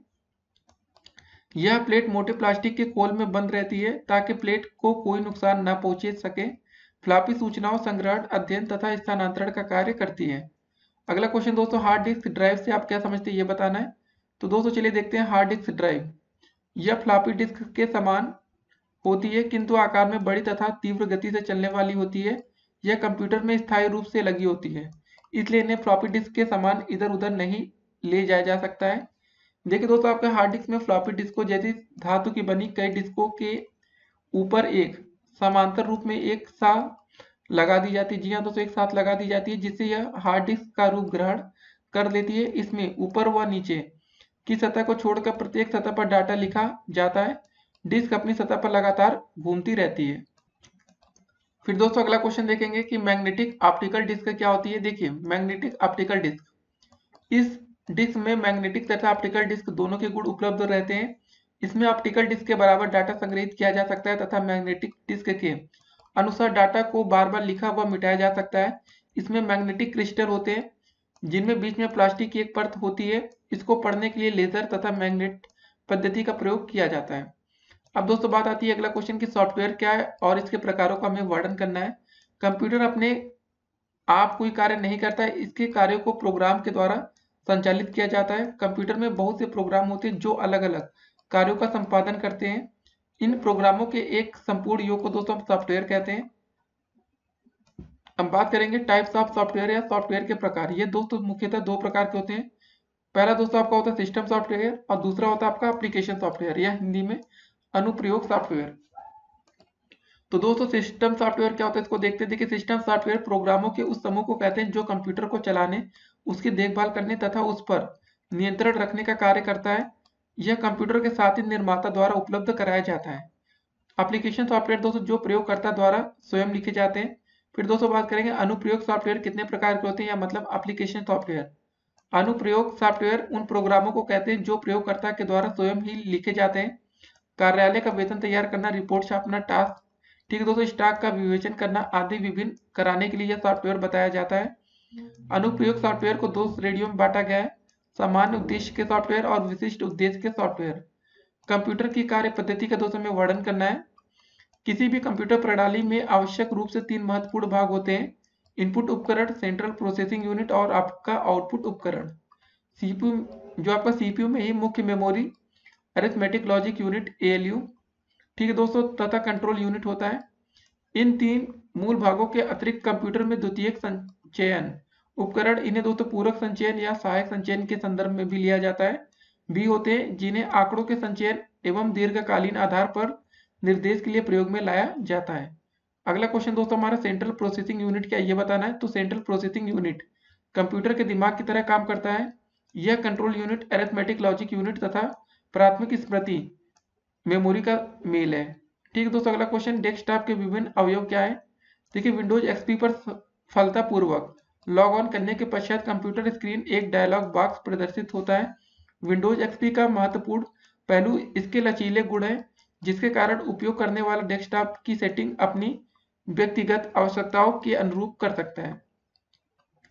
Speaker 1: यह प्लेट मोटे प्लास्टिक के खोल में बंद रहती है ताकि प्लेट को कोई नुकसान न पहुंचे सके। फ्लॉपी सूचनाओं संग्रहण, अध्ययन तथा स्थानांतरण का कार्य करती है। अगला क्वेश्चन दोस्तों, हार्ड डिस्क ड्राइव से आप क्या समझते हैं ये बताना है। तो दोस्तों चलिए देखते हैं। हार्ड डिस्क ड्राइव यह फ्लॉपी डिस्क के समान होती है किंतु आकार में बड़ी तथा तीव्र गति से चलने वाली होती है। यह कंप्यूटर में स्थायी रूप से लगी होती है, इसलिए इन्हें फ्लॉपी डिस्क के समान इधर उधर नहीं ले जाया जा सकता है। देखिए दोस्तों, आपके हार्ड डिस्क में फ्लॉपी डिस्कों जैसी धातु की बनी कई डिस्कों के ऊपर एक समांतर रूप में एक साथ लगा दी जाती है। जी हाँ दोस्तों, एक साथ लगा दी जाती है, जिससे यह हार्ड डिस्क का रूप ग्रहण कर लेती है। इसमें ऊपर व नीचे की सतह को छोड़कर प्रत्येक सतह पर डाटा लिखा जाता है। डिस्क अपनी सतह पर लगातार घूमती रहती है। फिर दोस्तों अगला क्वेश्चन देखेंगे कि मैग्नेटिक ऑप्टिकल डिस्क क्या होती है। देखिए, मैग्नेटिक ऑप्टिकल डिस्क, इस डिस्क में मैग्नेटिक तथा ऑप्टिकल डिस्क दोनों के गुण उपलब्ध रहते हैं। इसमें ऑप्टिकल डिस्क के बराबर डाटा संग्रहित किया जा सकता है तथा मैग्नेटिक डिस्क के अनुसार डाटा को बार बार लिखा व मिटाया जा सकता है। इसमें मैग्नेटिक क्रिस्टल होते हैं जिनमें बीच में प्लास्टिक की एक परत होती है। इसको पढ़ने के लिए लेजर तथा मैग्नेट पद्धति का प्रयोग किया जाता है। अब दोस्तों बात आती है अगला क्वेश्चन की सॉफ्टवेयर क्या है और इसके प्रकारों का हमें वर्णन करना है। कंप्यूटर अपने आप कोई कार्य नहीं करता है, इसके कार्यों को प्रोग्राम के द्वारा संचालित किया जाता है। कंप्यूटर में बहुत से प्रोग्राम होते हैं जो अलग अलग कार्यों का संपादन करते हैं। इन प्रोग्रामों के एक संपूर्ण योग को दोस्तों हम सॉफ्टवेयर कहते हैं। हम बात करेंगे टाइप्स ऑफ सॉफ्टवेयर या सॉफ्टवेयर के प्रकार। ये दोस्तों मुख्यतः दो प्रकार के होते हैं। पहला दोस्तों आपका होता है सिस्टम सॉफ्टवेयर और दूसरा होता है आपका एप्लीकेशन सॉफ्टवेयर या हिंदी में अनुप्रयोग सॉफ्टवेयर। तो दोस्तों सिस्टम सॉफ्टवेयर क्या होता है इसको देखते हैं। देखिए, सिस्टम सॉफ्टवेयर प्रोग्रामों के उस समूह को कहते हैं जो कंप्यूटर को चलाने, उसकी देखभाल करने तथा उस पर नियंत्रण रखने का कार्य करता है। यह कंप्यूटर के साथ ही निर्माता द्वारा उपलब्ध कराया जाता है। एप्लीकेशन सॉफ्टवेयर दोस्तों जो प्रयोगकर्ता द्वारा स्वयं लिखे जाते हैं। फिर दोस्तों बात करेंगे अनुप्रयोग सॉफ्टवेयर कितने प्रकार के होते हैं या मतलब एप्लीकेशन सॉफ्टवेयर। अनुप्रयोग सॉफ्टवेयर उन प्रोग्रामों को कहते हैं जो प्रयोगकर्ता के द्वारा स्वयं ही लिखे जाते हैं। कार्यालय का वेतन तैयार करना, रिपोर्ट छापना, टास्क, ठीक है दोस्तों, स्टॉक का विवेचन करना आदि विभिन्न कराने के लिए यह सॉफ्टवेयर बताया जाता है। अनुप्रयोग सॉफ्टवेयर को दो श्रेणियों में बांटा गया है, सामान्य उद्देश्य के सॉफ्टवेयर और विशिष्ट उद्देश्य के सॉफ्टवेयर। कंप्यूटर की कार्य पद्धति का दोस्तों में वर्णन करना है। किसी भी कंप्यूटर प्रणाली में आवश्यक रूप से तीन महत्वपूर्ण भाग होते हैं, इनपुट उपकरण, सेंट्रल प्रोसेसिंग यूनिट और आपका आउटपुट उपकरण। सीपीयू जो आपका सीपीयू में ही मुख्य memory, arithmetic logic unit A L U, ठीक है दोस्तों, तथा कंट्रोल यूनिट होता है। इन तीन मूल भागों के अतिरिक्त कंप्यूटर में द्वितीयक संचयन उपकरण, इन्हें दोस्तों पूरक संचयन या सहायक संचयन के संदर्भ में भी लिया जाता है, भी होते हैं जिन्हें आंकड़ों के संचयन एवं दीर्घकालीन आधार पर निर्देश के लिए प्रयोग में लाया जाता है। अगला क्वेश्चन दोस्तों हमारा सेंट्रल प्रोसेसिंग यूनिट क्या ये बताना है। तो सेंट्रल प्रोसेसिंग यूनिट कंप्यूटर के दिमाग की तरह काम करता है। यह control unit, arithmetic logic unit तथा प्राथमिक स्मृति मेमोरी का मेल है। ठीक है दोस्तों, अगला क्वेश्चन डेस्कटॉप के विभिन्न अवयव क्या है। देखिए, विंडोज एक्सपी पर सफलतापूर्वक लॉग ऑन करने के पश्चात कंप्यूटर स्क्रीन एक डायलॉग बॉक्स प्रदर्शित होता है। विंडोज एक्सपी का महत्वपूर्ण पहलू इसके लचीले गुण है, जिसके कारण उपयोग करने वाला डेस्कटॉप की सेटिंग अपनी व्यक्तिगत आवश्यकताओं के अनुरूप कर सकता है।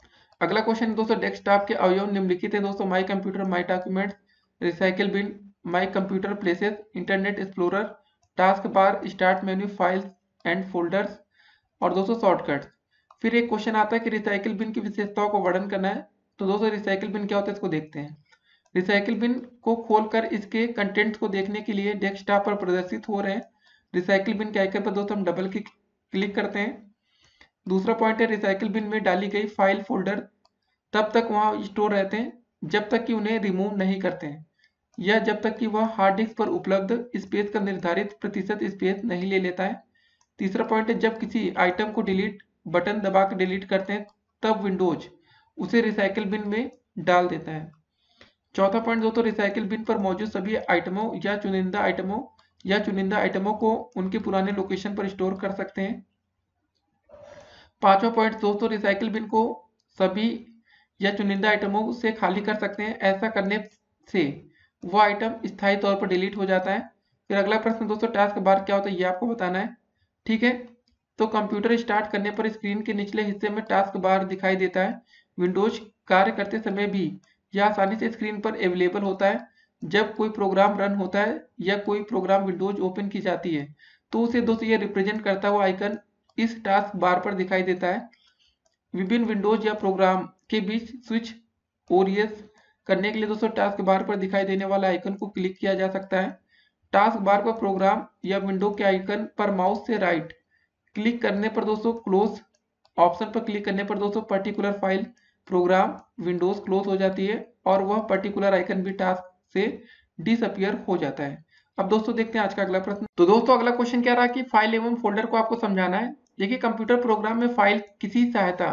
Speaker 1: अगला क्वेश्चन दोस्तों, डेस्कटॉप के अवयव निम्नलिखित है दोस्तों, my computer, my documents, recycle bin, my computer places, Internet Explorer, task bar, start menu, files and folders और दोस्तों शॉर्टकट्स। फिर एक क्वेश्चन आता है कि रिसाइकिल बिन की विशेषताओं को वर्णन करना है। तो दोस्तों रिसाइकिल बिन क्या होता है इसको देखते हैं। रिसाइकिल बिन को खोलकर इसके कंटेंट्स को देखने के लिए डेस्कटॉप पर प्रदर्शित हो रहे हैं रिसाइकिल बिन के आइकन पर दोस्तों हम डबल क्लिक करते हैं। दूसरा पॉइंट है, रिसाइकिल बिन में डाली गई फाइल फोल्डर तब तक वहां स्टोर रहते हैं जब तक कि उन्हें रिमूव नहीं करते हैं, या जब तक कि वह हार्ड डिस्क पर उपलब्ध स्पेस का निर्धारित प्रतिशत स्पेस नहीं ले लेता है। तीसरा पॉइंट है, जब किसी आइटम को डिलीट बटन दबा कर डिलीट करते हैं तब विंडोज उसे रिसाइकिल बिन में डाल देता है। चौथा पॉइंट दोस्तों, रिसाइकिल बिन पर मौजूद सभी आइटमों या चुनिंदा आइटमों या चुनिंदा आइटमों को उनके पुराने लोकेशन पर स्टोर कर सकते हैं। पांचवा पॉइंट दोस्तों, रिसाइकिल बिन को सभी या चुनिंदा आइटमों से खाली कर सकते हैं। ऐसा करने से वह आइटम स्थायी तौर पर डिलीट हो जाता है। फिर अगला प्रश्न दोस्तों, टास्क बार क्या होता है ये आपको बताना है। ठीक है, तो कंप्यूटर स्टार्ट करने पर स्क्रीन के निचले हिस्से में टास्क बार दिखाई देता है। विंडोज कार्य करते समय भी यह आसानी से स्क्रीन पर अवेलेबल होता है। जब कोई प्रोग्राम रन होता है या कोई प्रोग्राम विंडोज ओपन की जाती है तो उसे दोस्तों ये रिप्रेजेंट करता हुआ आइकन इस टास्क बार पर दिखाई देता है। विभिन्न विंडोज या प्रोग्राम के बीच स्विच ओरियस करने के लिए दोस्तों टास्क बार पर दिखाई देने वाला आइकन को क्लिक किया जा सकता है। टास्क बार पर प्रोग्राम या विंडो के आइकन पर माउस से राइट क्लिक करने पर दोस्तों क्लोज ऑप्शन पर क्लिक करने पर दोस्तों particular file program windows close हो जाती है और वह पर्टिकुलर आइकन भी टास्क से डिसअपियर हो जाता है। अब दोस्तों देखते हैं आज का अगला प्रश्न। तो दोस्तों अगला क्वेश्चन क्या रहा कि फाइल एवं फोल्डर को आपको समझाना है। देखिए, कंप्यूटर प्रोग्राम में फाइल किसी सहायता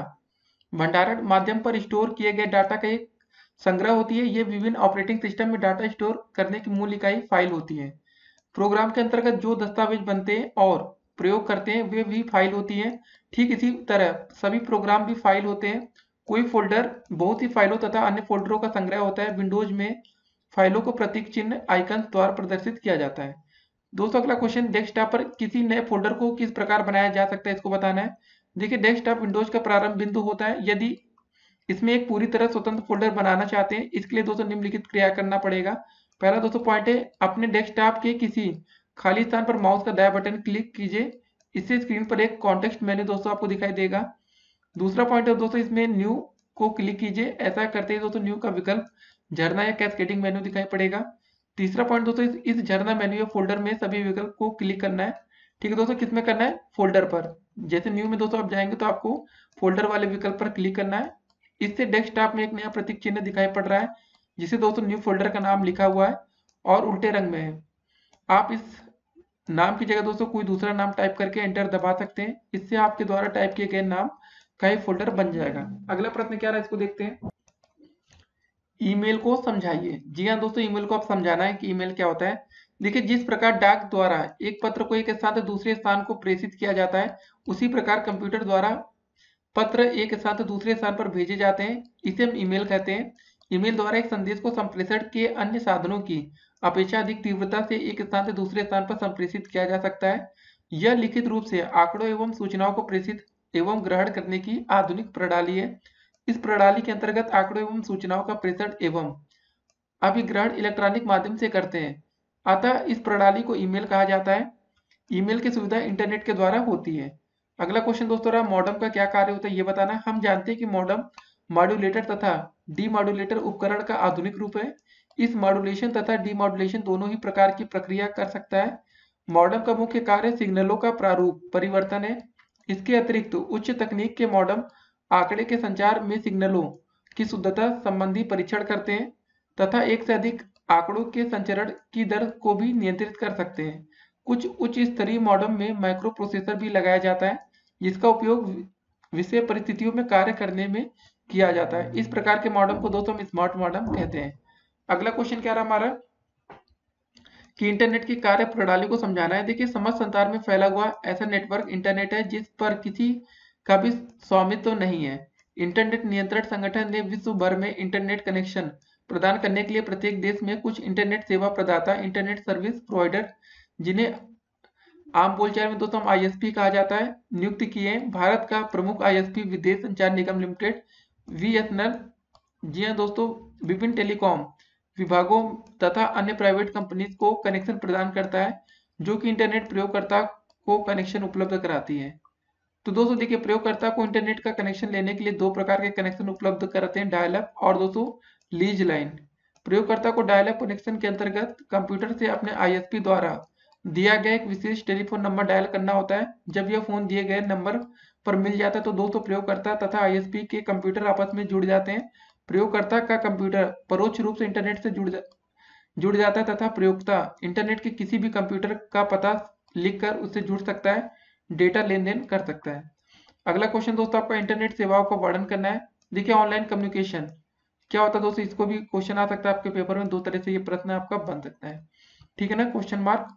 Speaker 1: भंडारण माध्यम पर स्टोर किए गए डाटा का एक संग्रह होती है। ये विभिन्न ऑपरेटिंग सिस्टम में डाटा स्टोर करने की मूल इकाई फाइल होती है। प्रोग्राम के अंतर्गत जो दस्तावेज बनते हैं और प्रयोग करते हैं वे भी फाइल होती हैं। ठीक इसी तरह सभी प्रोग्राम भी फाइल होते हैं। कोई फोल्डर बहुत ही फाइलों तथा अन्य फोल्डरों का संग्रह होता है। विंडोज में फाइलों को प्रतीक चिन्ह आइकन द्वारा प्रदर्शित किया जाता है। दोस्तों अगला क्वेश्चन, डेस्कटॉप पर किसी नए फोल्डर को किस प्रकार बनाया जा सकता है इसको बताना है। देखिए, डेस्कटॉप विंडोज का प्रारंभ बिंदु होता है। यदि इसमें एक पूरी तरह स्वतंत्र फोल्डर बनाना चाहते हैं इसके लिए दोस्तों निम्नलिखित क्रिया करना पड़ेगा। पहला दोस्तों पॉइंट है, अपने डेस्कटॉप के किसी खाली स्थान पर माउस का दायां बटन क्लिक कीजिए। इससे स्क्रीन पर एक कॉन्टेक्स्ट मेन्यू दोस्तों आपको दिखाई देगा। दूसरा पॉइंट है दोस्तों, इसमें न्यू को क्लिक कीजिए। ऐसा करते ही दोस्तों न्यू का विकल्प झरना या कैस्केडिंग मेन्यू दिखाई पड़ेगा। तीसरा पॉइंट दोस्तों, इस, इस झरना मेन्यू या फोल्डर में सभी विकल्प को क्लिक करना है। ठीक है दोस्तों, किसमें करना है? फोल्डर पर। जैसे न्यू में दोस्तों आप जाएंगे तो आपको फोल्डर वाले विकल्प पर क्लिक करना है। इससे डेस्कटॉप में एक नया प्रतीक चिन्ह दिखाई पड़ रहा है जिसे दोस्तों न्यू फोल्डर का नाम लिखा हुआ है और उल्टे रंग में है। आप इस नाम की जगह दोस्तों कोई दूसरा नाम टाइप करके एंटर दबा सकते हैं। इससे आपके द्वारा टाइप किए गए नाम का एक फोल्डर बन जाएगा। अगला प्रश्न क्या रहा है इसको देखते हैं। ईमेल को समझाइए। जी हाँ दोस्तों, ईमेल को आप समझाना है कि ईमेल क्या होता है। देखिए, जिस प्रकार डाक द्वारा एक पत्र को एक स्थान से दूसरे स्थान को प्रेषित किया जाता है उसी प्रकार कंप्यूटर द्वारा पत्र एक स्थान से दूसरे स्थान पर भेजे जाते हैं। इसे हम ईमेल कहते हैं। ईमेल द्वारा एक संदेश को संप्रेषण के अन्य साधनों की अपेक्षा अधिक तीव्रता से एक स्थान से दूसरे स्थान पर संप्रेषित किया जा सकता है। यह लिखित रूप से आंकड़ों एवं सूचनाओं को प्रेषित एवं ग्रहण करने की आधुनिक प्रणाली है। इस प्रणाली के अंतर्गत आंकड़ों एवं सूचनाओं का प्रेषण एवं अभिग्रहण इलेक्ट्रॉनिक माध्यम से करते हैं। अतः इस प्रणाली को ईमेल कहा जाता है। ईमेल की सुविधा इंटरनेट के द्वारा होती है। अगला क्वेश्चन दोस्तों रहा, मॉडेम का क्या कार्य होता है ये बताना है। हम जानते हैं कि मॉडेम मॉड्यूलेटर तथा डीमॉड्यूलेटर उपकरण का आधुनिक रूप है। इस मॉड्यूलेशन तथा डीमॉड्यूलेशन दोनों ही प्रकार की प्रक्रिया कर सकता है। मॉडेम का मुख्य कार्य सिग्नलों का प्रारूप परिवर्तन है। इसके अतिरिक्त उच्च तकनीक के मॉडेम आंकड़े के संचार में सिग्नलों की शुद्धता संबंधी परीक्षण करते हैं तथा एक से अधिक आंकड़ों के संचरण की दर को भी नियंत्रित कर सकते हैं। कुछ उच्च स्तरीय मॉडेम में माइक्रो प्रोसेसर भी लगाया जाता है जिसका उपयोग विशेष परिस्थितियों में कार्य करने में किया जाता है। इस प्रकार के मॉडेम को दोस्तों हम स्मार्ट मॉडेम कहते हैं। अगला क्वेश्चन क्या रहा हमारा कि इंटरनेट की कार्य प्रणाली को समझाना है। देखिए, समस्त संसार में फैला हुआ ऐसा नेटवर्क इंटरनेट है जिस पर किसी का भी स्वामित्व नहीं है। इंटरनेट नियंत्रण संगठन ने विश्व भर में इंटरनेट कनेक्शन प्रदान करने के लिए प्रत्येक देश में कुछ इंटरनेट सेवा प्रदाता इंटरनेट सर्विस प्रोवाइडर, जिन्हें आम बोलचाल में दोस्तों आईएसपी कहा जाता है, नियुक्त किए हैं। भारत का प्रमुख ISP Videsh Sanchar Nigam limited V S N L, जी हाँ दोस्तों, विभिन्न टेलीकॉम विभागों तथा अन्य प्राइवेट कंपनीज को कनेक्शन प्रदान करता है, जो कि इंटरनेट प्रयोगकर्ता को कनेक्शन उपलब्ध कराती है। तो दोस्तों देखिए, प्रयोगकर्ता को इंटरनेट का कनेक्शन लेने के लिए दो प्रकार के कनेक्शन उपलब्ध कराते हैं, डायल अप और दोस्तों लीज लाइन। प्रयोगकर्ता को डायल अप कनेक्शन के अंतर्गत कंप्यूटर से अपने आई एस पी द्वारा दिया गया एक विशेष टेलीफोन नंबर डायल करना होता है। जब यह फोन दिए गए नंबर पर मिल जाता है तो दोस्तों प्रयोगकर्ता तथा आई एस पी के कंप्यूटर आपस में जुड़ जाते हैं। प्रयोगकर्ता का कंप्यूटर परोक्ष रूप से इंटरनेट से जुड़ जा, जुड़ जाता है तथा प्रयोगकर्ता इंटरनेट के किसी भी कंप्यूटर का पता लिखकर उससे जुड़ सकता है, डेटा लेन देन कर सकता है। अगला क्वेश्चन दोस्तों आपका इंटरनेट सेवाओं का वर्णन करना है। देखिए, ऑनलाइन कम्युनिकेशन क्या होता है दोस्तों, इसको भी क्वेश्चन आ सकता है आपके पेपर में, दो तरह से ये प्रश्न आपका बन सकता है, ठीक है ना, क्वेश्चन मार्क।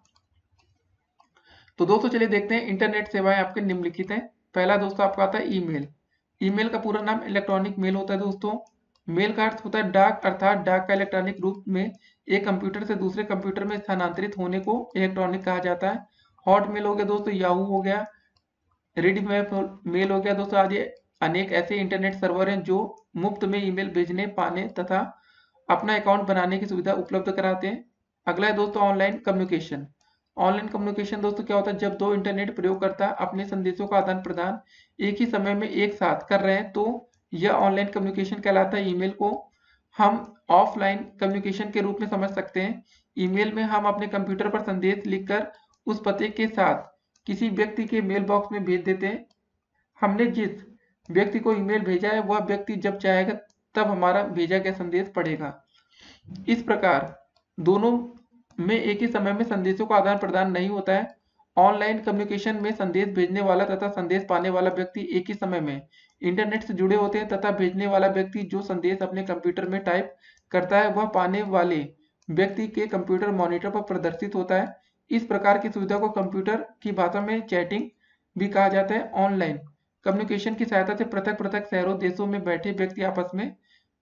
Speaker 1: तो दोस्तों चलिए देखते हैं, इंटरनेट सेवाएं आपके निम्नलिखित हैं। पहला दोस्तों आपका आता है ईमेल। ईमेल का पूरा नाम इलेक्ट्रॉनिक मेल होता है दोस्तों। मेल का अर्थ होता है डाक, अर्थात डाक का इलेक्ट्रॉनिक रूप में एक कंप्यूटर से दूसरे कंप्यूटर में स्थानांतरित होने को इलेक्ट्रॉनिक कहा जाता है। हॉट मेल हो गया दोस्तों, याहू हो गया, रेडी मेल हो गया दोस्तों। आज अनेक ऐसे इंटरनेट सर्वर हैं जो मुफ्त में ईमेल भेजने, पाने तथा अपना अकाउंट बनाने की सुविधा उपलब्ध कराते हैं। अगला है दोस्तों ऑनलाइन कम्युनिकेशन। ऑनलाइन कम्युनिकेशन दोस्तों क्या होता है, जब दो इंटरनेट प्रयोगकर्ता अपने संदेशों का आदान प्रदान एक ही समय में एक साथ कर रहे हैं तो यह ऑनलाइन कम्युनिकेशन कहलाता है। ईमेल को हम ऑफलाइन कम्युनिकेशन के रूप में समझ सकते हैं। ईमेल में हम अपने कंप्यूटर पर संदेश लिखकर उस पते के साथ किसी व्यक्ति के मेल बॉक्स में भेज देते हैं। हमने जिस व्यक्ति को ईमेल भेजा है वह व्यक्ति जब चाहेगा तब हमारा भेजा गया संदेश पढ़ेगा। इस प्रकार दोनों में एक ही समय में संदेशों का आदान प्रदान नहीं होता है। ऑनलाइन कम्युनिकेशन में संदेश भेजने वाला तथा संदेश पाने वाला व्यक्ति एक ही समय में इंटरनेट से जुड़े होते हैं तथा भेजने वाला व्यक्ति जो संदेश अपने कंप्यूटर में टाइप करता है वह पाने वाले व्यक्ति के कंप्यूटर मॉनिटर पर प्रदर्शित होता है। इस प्रकार की सुविधा को कंप्यूटर की भाषा में चैटिंग भी कहा जाता है। ऑनलाइन कम्युनिकेशन की सहायता से पृथक पृथक शहरों देशों में बैठे व्यक्ति आपस में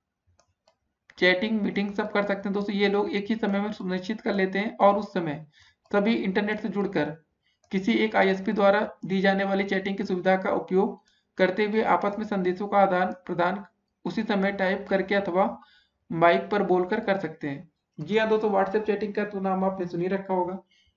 Speaker 1: चैटिंग मीटिंग सब कर सकते हैं दोस्तों। ये लोग एक ही समय में सुनिश्चित कर लेते हैं और उस समय सभी इंटरनेट से जुड़कर किसी एक आई एस पी द्वारा दी जाने वाली चैटिंग की सुविधा का उपयोग करते हुए आपस में संदेशों का आदान प्रदान उसी समय टाइप करके अथवा माइक पर बोलकर कर सकते हैं। जी हाँ दोस्तों, व्हाट्सएप चैटिंग का तो नाम आपने सुनी रखा होगा।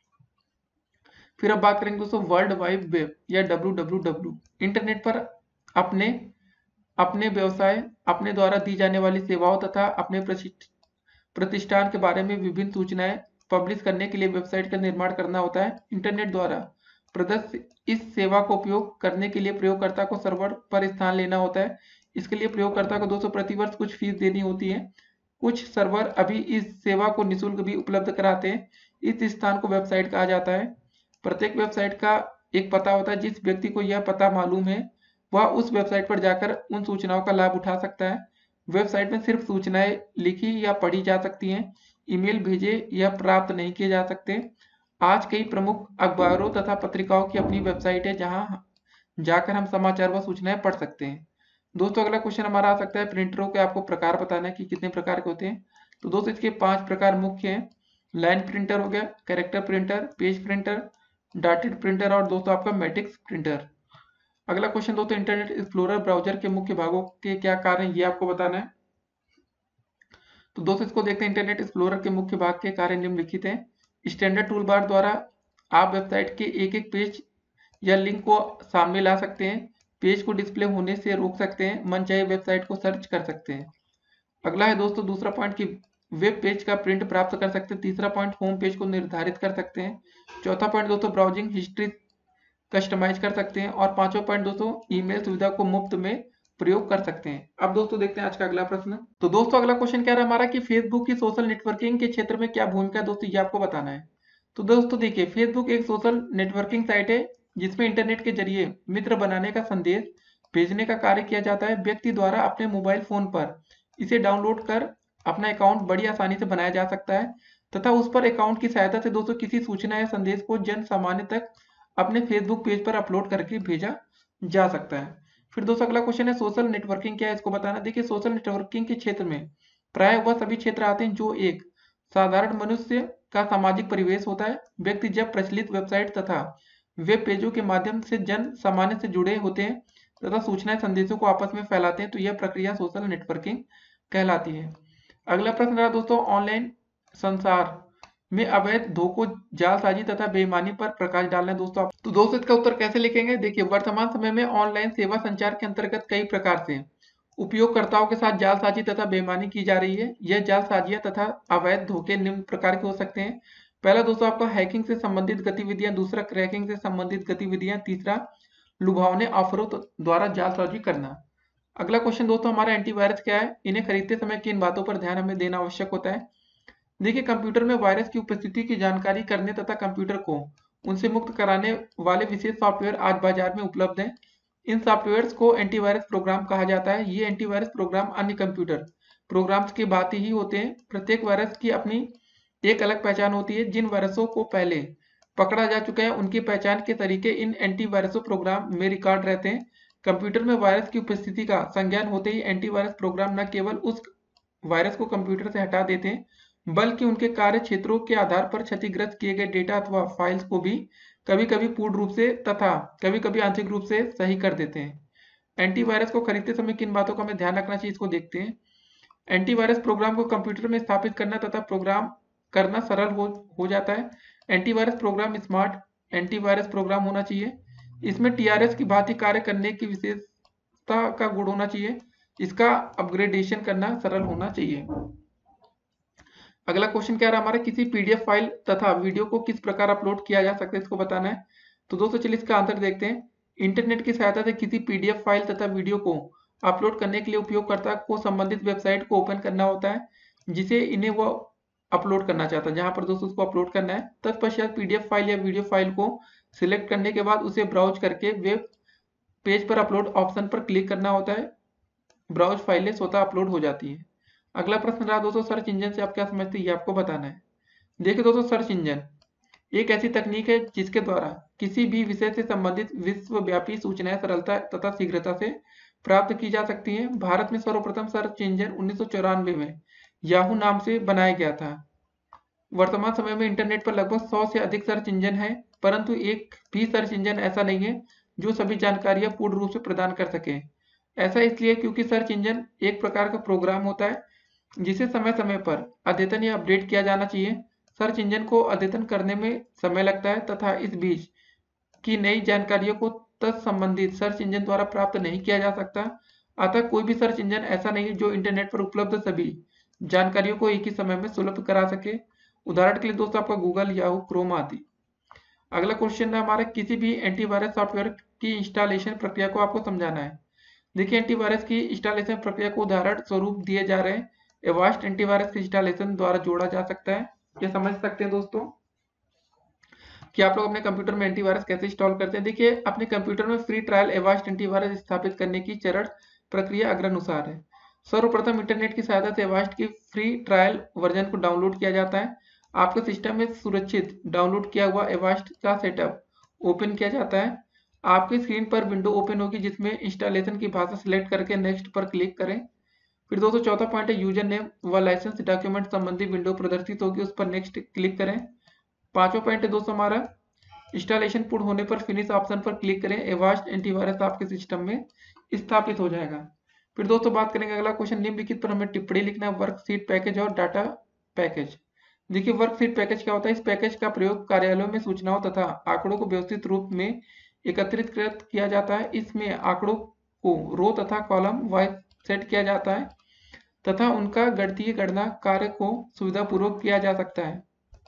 Speaker 1: फिर अब बात करेंगे दोस्तों वर्ल्ड वाइड वेब या डब्ल्यू डब्ल्यू डब्ल्यू। इंटरनेट पर अपने अपने व्यवसाय, अपने द्वारा दी जाने वाली सेवाओं तथा अपने प्रतिष्ठान के बारे में विभिन्न सूचनाएं पब्लिश करने के लिए वेबसाइट का निर्माण करना होता है। इंटरनेट द्वारा प्रदत्त इस सेवा को उपयोग करने के लिए प्रयोगकर्ता को सर्वर पर स्थान लेना होता है। इसके लिए प्रयोगकर्ता को दोस्तों प्रतिवर्ष कुछ फीस देनी होती है। कुछ सर्वर अभी इस सेवा को निःशुल्क भी उपलब्ध कराते हैं। इस स्थान को वेबसाइट कहा जाता है। प्रत्येक वेबसाइट का एक पता होता है। जिस व्यक्ति को यह पता मालूम है वह उस वेबसाइट पर जाकर उन सूचनाओं का लाभ उठा सकता है। वेबसाइट में सिर्फ सूचनाएं लिखी या पढ़ी जा सकती हैं, ईमेल भेजे या प्राप्त नहीं किए जा सकते। आज कई प्रमुख अखबारों तथा पत्रिकाओं की अपनी वेबसाइट है जहां जाकर हम समाचार व सूचनाएं पढ़ सकते हैं। दोस्तों अगला क्वेश्चन हमारा आ सकता है प्रिंटरों के आपको प्रकार बताना है कि कितने प्रकार के होते हैं। तो दोस्तों इसके पांच प्रकार मुख्य हैं। लाइन प्रिंटर हो गया, character printer, page printer, dotted printer और दोस्तों आपका मैट्रिक्स प्रिंटर। अगला क्वेश्चन दोस्तों इंटरनेट एक्सप्लोरर ब्राउजर के मुख्य भागों के क्या कार्य हैं ये आपको बताना है। तो दोस्तों इसको देखते हैं। इंटरनेट एक्सप्लोरर के मुख्य भाग के कार्य निम्नलिखित हैं। स्टैंडर्ड टूल बार द्वारा आप वेबसाइट के एक एक पेज या लिंक को सामने ला सकते हैं, पेज को डिस्प्ले होने से रोक सकते हैं, मनचाहे वेबसाइट को सर्च कर सकते हैं। अगला है दोस्तों दूसरा पॉइंट कि वेब पेज का प्रिंट प्राप्त कर सकते हैं। तीसरा पॉइंट होम पेज को निर्धारित कर सकते हैं। चौथा पॉइंट दोस्तों ब्राउजिंग हिस्ट्री कस्टमाइज कर सकते हैं और पांचवा पॉइंट दोस्तों ईमेल सुविधा को मुफ्त में प्रयोग कर सकते हैं। अब दोस्तों देखते हैं आज का अगला प्रश्न। तो दोस्तों अगला क्वेश्चन क्या रहा हमारा कि फेसबुक की सोशल नेटवर्किंग के क्षेत्र में क्या भूमिका है दोस्तों, ये आपको बताना है। तो दोस्तों देखिए, फेसबुक एक सोशल नेटवर्किंग साइट है जिसमें इंटरनेट के जरिए मित्र बनाने का संदेश भेजने का कार्य किया जाता है। व्यक्ति द्वारा अपने मोबाइल फोन पर इसे डाउनलोड कर अपना अकाउंट बड़ी आसानी से बनाया जा सकता है तथा उस पर अकाउंट की सहायता से दोस्तों किसी सूचना या संदेश को जन सामान्य तक अपने फेसबुक पेज पर अपलोड करके भेजा जा सकता है। फिर दोस्तों अगला क्वेश्चन है सोशल नेटवर्किंग क्या है, इसको बताना। देखिए, सोशल नेटवर्किंग के क्षेत्र में प्राय वह सभी क्षेत्र आते हैं जो एक साधारण मनुष्य का सामाजिक परिवेश होता है। व्यक्ति जब प्रचलित वेबसाइट तथा वेब पेजों के माध्यम से जन सामान्य से जुड़े होते हैं तथा सूचनाएं संदेशों को आपस में फैलाते हैं तो यह प्रक्रिया सोशल नेटवर्किंग कहलाती है। अगला प्रश्न रहा दोस्तों, ऑनलाइन संसार में अवैध धोखों, जालसाजी तथा बेईमानी पर प्रकाश डालना है दोस्तों। तो दोस्तों इसका उत्तर कैसे लिखेंगे? देखिए, वर्तमान समय में ऑनलाइन सेवा संचार के अंतर्गत कई प्रकार से उपयोगकर्ताओं के साथ जालसाजी तथा बेईमानी की जा रही है। यह जालसाजियां तथा अवैध धोखे निम्न प्रकार के हो सकते हैं। पहला दोस्तों आपका हैकिंग से संबंधित गतिविधियां, दूसरा क्रैकिंग से संबंधित गतिविधियां, तीसरा लुभावने ऑफरों द्वारा जालसाजी करना। अगला क्वेश्चन दोस्तों हमारा एंटीवायरस क्या है? इन्हें खरीदते समय किन बातों पर ध्यान हमें देना आवश्यक होता है? देखिए, कंप्यूटर में वायरस की उपस्थिति की जानकारी करने तथा कंप्यूटर को उनसे मुक्त कराने वाले विशेष सॉफ्टवेयर आज बाजार में उपलब्ध हैं। इन सॉफ्टवेयर्स को एंटीवायरस प्रोग्राम कहा जाता है। ये एंटीवायरस प्रोग्राम अन्य कंप्यूटर प्रोग्राम्स की भांति ही होते हैं। प्रत्येक वायरस की अपनी एक अलग पहचान होती है। जिन वायरसों को पहले पकड़ा जा चुका है उनकी पहचान के तरीके इन एंटीवायरस प्रोग्राम में रिकॉर्ड रहते हैं। कंप्यूटर में वायरस की उपस्थिति का संज्ञान होते ही एंटीवायरस प्रोग्राम न केवल उस वायरस को कंप्यूटर से हटा देते हैं, बल्कि उनके कार्य क्षेत्रों के आधार पर क्षतिग्रस्त किए गए डेटा अथवा फाइल्स को भी कभी कभी पूर्ण रूप से तथा कभी कभी आंशिक रूप से सही कर देते हैं। एंटीवायरस को खरीदते समय किन बातों का हमें ध्यान रखना चाहिए, इसको देखते हैं। एंटीवायरस प्रोग्राम को कंप्यूटर में स्थापित करना तथा प्रोग्राम करना सरल हो, हो जाता है। Antivirus program smart antivirus program होना चाहिए। इसमें टीआरएस की भांति कार्य करने की विशेषता का गुण होना चाहिए। इसका अपग्रेडेशन करना सरल होना चाहिए। अगला क्वेश्चन क्या रहा हमारा, किसी पीडीएफ फाइल तथा वीडियो को किस प्रकार अपलोड किया जा सकता है, इसको बताना है। तो दोस्तों चलिए इसका आंसर देखते हैं। इंटरनेट की सहायता से किसी पीडीएफ फाइल तथा वीडियो को अपलोड करने के लिए उपयोगकर्ता को संबंधित वेबसाइट को ओपन करना होता है जिसे इन्हें वो अपलोड करना चाहता है, जहां पर दोस्तों उसको अपलोड करना है। तत्पश्चात पीडीएफ फाइल या वीडियो फाइल को सिलेक्ट करने के बाद उसे ब्राउज करके वेब पेज पर अपलोड ऑप्शन पर क्लिक करना होता है। ब्राउज फाइलें स्वतः अपलोड हो जाती है। अगला प्रश्न रहा दोस्तों, सर्च इंजन से आप क्या समझते हैं, ये आपको बताना है। देखिए दोस्तों, सर्च इंजन एक ऐसी तकनीक है जिसके द्वारा किसी भी विषय से संबंधित विश्वव्यापी सूचनाएं सरलता तथा शीघ्रता से प्राप्त की जा सकती हैं। भारत में सर्वप्रथम सर्च इंजन उन्नीस सौ चौरानवे में याहू नाम से बनाया गया था। वर्तमान समय में इंटरनेट पर लगभग सौ से अधिक सर्च इंजन है, परंतु एक भी सर्च इंजन ऐसा नहीं है जो सभी जानकारियां पूर्ण रूप से प्रदान कर सके। ऐसा इसलिए क्योंकि सर्च इंजन एक प्रकार का प्रोग्राम होता है जिसे समय समय पर अद्यतन या अपडेट किया जाना चाहिए। सर्च इंजन को अद्यतन करने में समय लगता है तथा इस बीच की नई जानकारियों को तत्संबंधित सर्च इंजन द्वारा प्राप्त नहीं किया जा सकता। अतः कोई भी सर्च इंजन ऐसा नहीं है जो इंटरनेट पर उपलब्ध सभी जानकारियों को एक ही समय में सुलभ करा सके। उदाहरण के लिए दोस्तों आपका गूगल, याहू, क्रोम आदि। अगला क्वेश्चन है हमारा, किसी भी एंटीवायरस सॉफ्टवेयर की इंस्टॉलेशन प्रक्रिया को आपको समझाना है। देखिए, एंटीवायरस की इंस्टॉलेशन प्रक्रिया को उदाहरण स्वरूप दिए जा रहे हैं। एवास्ट एंटीवायरस के इंस्टॉलेशन द्वारा जोड़ा जा सकता है। ये समझ सकते हैं दोस्तों कि आप लोग अपने कंप्यूटर में एंटीवायरस कैसे इंस्टॉल करते हैं। देखिए, अपने कंप्यूटर में फ्री ट्रायल एवास्ट एंटीवायरस स्थापित करने की चरण प्रक्रिया अग्रानुसार है। सर्वप्रथम इंटरनेट की सहायता से एवास्ट की फ्री ट्रायल वर्जन को डाउनलोड किया जाता है। आपके सिस्टम में सुरक्षित डाउनलोड किया हुआ एवास्ट का सेटअप ओपन किया जाता है। आपकी स्क्रीन पर विंडो ओपन होगी जिसमें इंस्टॉलेशन की भाषा सिलेक्ट करके नेक्स्ट पर क्लिक करें। फिर दोस्तों चौथा पॉइंट है, यूजर नेम व लाइसेंस डॉक्यूमेंट संबंधी विंडो प्रदर्शित होगी, उस पर नेक्स्ट क्लिक करें। पांचवा पॉइंट है दोस्तों हमारा, इंस्टॉलेशन पूर्ण होने पर फिनिश ऑप्शन पर क्लिक करें। एवास्ट एंटीवायरस आपके सिस्टम में स्थापित हो जाएगा। फिर दोस्तों बात करेंगे अगला क्वेश्चन, निम्नलिखित पर हमें टिप्पणी लिखना है, वर्कशीट पैकेज और डाटा पैकेज। देखिए, वर्कशीट पैकेज क्या होता है? इस पैकेज का प्रयोग कार्यालयों में सूचनाओं तथा आंकड़ों को व्यवस्थित रूप में एकत्रित किया जाता है। इसमें आंकड़ों को रो तथा कॉलम वाइज सेट किया जाता है तथा उनका गणितीय गणना कार्य को सुविधापूर्वक किया जा सकता है।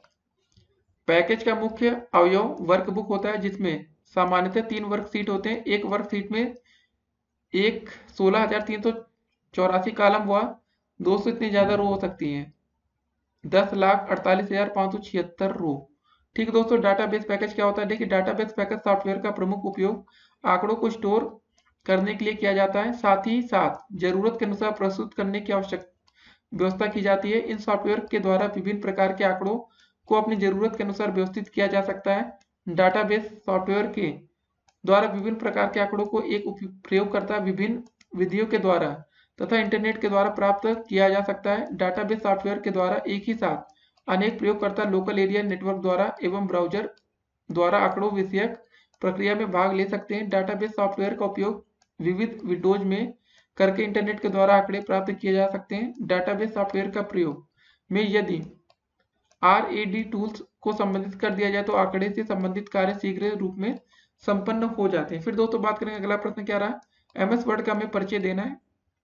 Speaker 1: पैकेज का मुख्य अवयव वर्कबुक होता है जिसमें सामान्यतः तीन वर्कशीट होते हैं। एक वर्कशीट में एक सोलह हजार तीन सौ चौरासी कॉलम व दो सौ इतनी ज्यादा रो हो सकती हैं, दस लाख अड़तालीस हजार पाँच सौ छिहत्तर रो। ठीक दोस्तों, डाटाबेस पैकेज क्या होता है? देखिए, डाटाबेस पैकेज सॉफ्टवेयर का प्रमुख उपयोग आंकड़ों को स्टोर करने के लिए किया जाता है, साथ ही साथ जरूरत के अनुसार प्रस्तुत करने की आवश्यक व्यवस्था की जाती है। इन सॉफ्टवेयर के द्वारा विभिन्न प्रकार के आंकड़ों को अपनी जरूरत के अनुसार व्यवस्थित किया जा सकता है। डाटाबेस सॉफ्टवेयर के द्वारा विभिन्न प्रकार के आंकड़ों को एक प्रयोगकर्ता विभिन्न विधियों के द्वारा तथा इंटरनेट के द्वारा प्राप्त किया जा सकता है। डाटाबेस सॉफ्टवेयर के द्वारा एक ही साथ अनेक प्रयोगकर्ता लोकल एरिया नेटवर्क द्वारा एवं ब्राउजर द्वारा आंकड़ों विषयक प्रक्रिया में भाग ले सकते हैं। डाटाबेस सॉफ्टवेयर का उपयोग विविध विंडोज में करके इंटरनेट के द्वारा आंकड़े प्राप्त किए जा सकते हैं। डाटाबेस सॉफ्टवेयर का प्रयोग में यदि आर ए डी टूल्स को संबंधित कर दिया जाए तो आंकड़े से संबंधित कार्य शीघ्र रूप में संपन्न हो जाते हैं। फिर दोस्तों बात करेंगे, अगला प्रश्न क्या रहा, एम एस वर्ड का हमें परिचय देना है,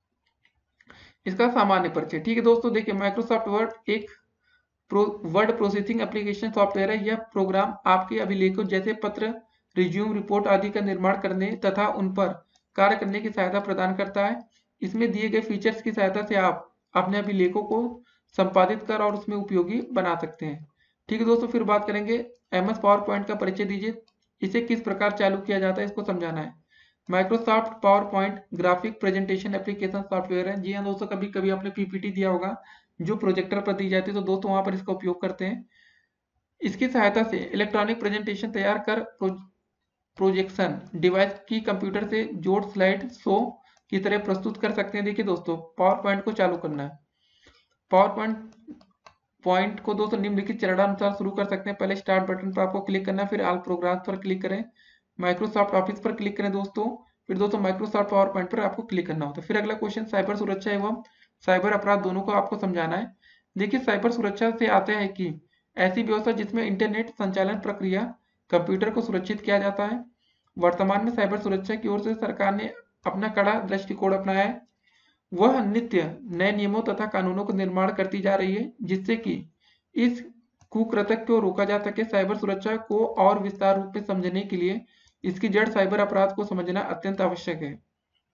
Speaker 1: इसका सामान्य परिचय। ठीक है दोस्तों, देखिए माइक्रोसॉफ्ट वर्ड एक pro, word processing application software है। यह प्रोग्राम आपके अभिलेखों जैसे पत्र, रिज्यूम, रिपोर्ट आदि का निर्माण करने तथा उन पर कार्य करने की सहायता प्रदान करता है। इसमें दिए गए फीचर्स की सहायता से आप अपने अभिलेखों को संपादित कर और उसमें उपयोगी बना सकते हैं। ठीक है दोस्तों, फिर बात करेंगे एम एस पावर पॉइंट का परिचय दीजिए, इसे किस प्रकार चालू किया जाता है इसको समझाना है। Microsoft PowerPoint graphic presentation application software है। जी हाँ दोस्तों, कभी कभी आपने पीपीटी दिया होगा जो प्रोजेक्टर पर दी जाती है, तो दोस्तों वहां पर इसका उपयोग करते हैं। इसकी सहायता से इलेक्ट्रॉनिक प्रेजेंटेशन तैयार कर प्रो, प्रोजेक्शन डिवाइस की कंप्यूटर से जोड़ स्लाइड शो की तरह प्रस्तुत कर सकते हैं। देखिए दोस्तों, पावर पॉइंट को चालू करना है। पावर पॉइंट पॉइंट को दोस्तों निम्नलिखित चरणानुसार शुरू कर सकते हैं। पहले स्टार्ट बटन पर आपको क्लिक करना है, फिर ऑल प्रोग्राम्स पर क्लिक करें, माइक्रोसॉफ्ट ऑफिस पर क्लिक करें दोस्तों, फिर दोस्तों माइक्रोसॉफ्ट पावर पॉइंट पर आपको क्लिक करना होता है। फिर अगला क्वेश्चन साइबर सुरक्षा एवं साइबर अपराध दोनों को आपको समझाना है। देखिए साइबर सुरक्षा से आता है कि ऐसी व्यवस्था जिसमें इंटरनेट संचालन प्रक्रिया कंप्यूटर को सुरक्षित किया जाता है। वर्तमान में साइबर सुरक्षा की ओर से सरकार ने अपना कड़ा दृष्टिकोण अपनाया है। वह नित्य नए नियमों तथा कानूनों का निर्माण करती जा रही है जिससे कि इस कुकृत्य को रोका जा सके। साइबर सुरक्षा को और विस्तार रूप में समझने के लिए इसकी जड़ साइबर अपराध को समझना अत्यंत आवश्यक है।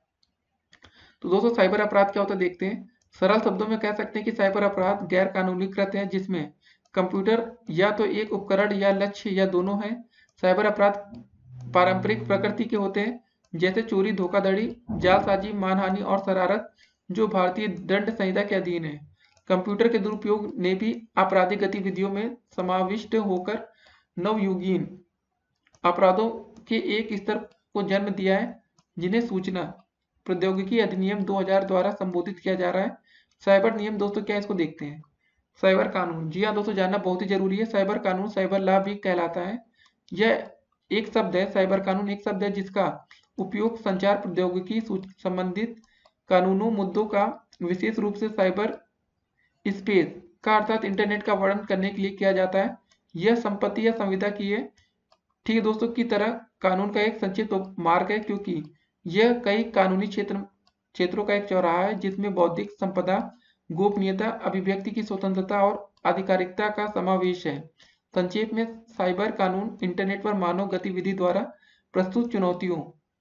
Speaker 1: तो दोस्तों साइबर अपराध क्या होता है देखते हैं। सरल शब्दों में कह सकते हैं कि साइबर अपराध गैर कानूनी कृत्य है जिसमें कंप्यूटर या तो एक उपकरण या लक्ष्य या दोनों है। साइबर अपराध पारंपरिक प्रकृति के होते हैं जैसे चोरी, धोखाधड़ी, जालसाजी, मानहानि और शरारत जो भारतीय दंड संहिता के अधीन है। कंप्यूटर के दुरुपयोग ने भी आपराधिक गतिविधियों में समाविष्ट होकर नवयुगीन अपराधों के एक स्तर को जन्म दिया है जिन्हें सूचना प्रौद्योगिकी अधिनियम दो हज़ार द्वारा संबोधित किया जा रहा है। साइबर नियम दोस्तों क्या है इसको देखते हैं। साइबर कानून, जी हाँ दोस्तों जानना बहुत ही जरूरी है। साइबर कानून साइबर लॉ भी कहलाता है। यह एक शब्द है, साइबर कानून एक शब्द है जिसका उपयोग संचार प्रौद्योगिकी संबंधित कानूनों मुद्दों का विशेष रूप से साइबर स्पेस का अर्थात इंटरनेट का वर्णन करने के लिए किया जाता है। यह संपत्ति या संविदा की है, ठीक है दोस्तों, की तरह कानून का एक संक्षिप्त मार्ग है क्योंकि यह कई कानूनी क्षेत्र क्षेत्रों का एक चौराहा है जिसमें बौद्धिक संपदा, गोपनीयता, अभिव्यक्ति की स्वतंत्रता और आधिकारिकता का समावेश है। संक्षेप में साइबर कानून इंटरनेट पर मानव गतिविधि द्वारा प्रस्तुत चुनौतियों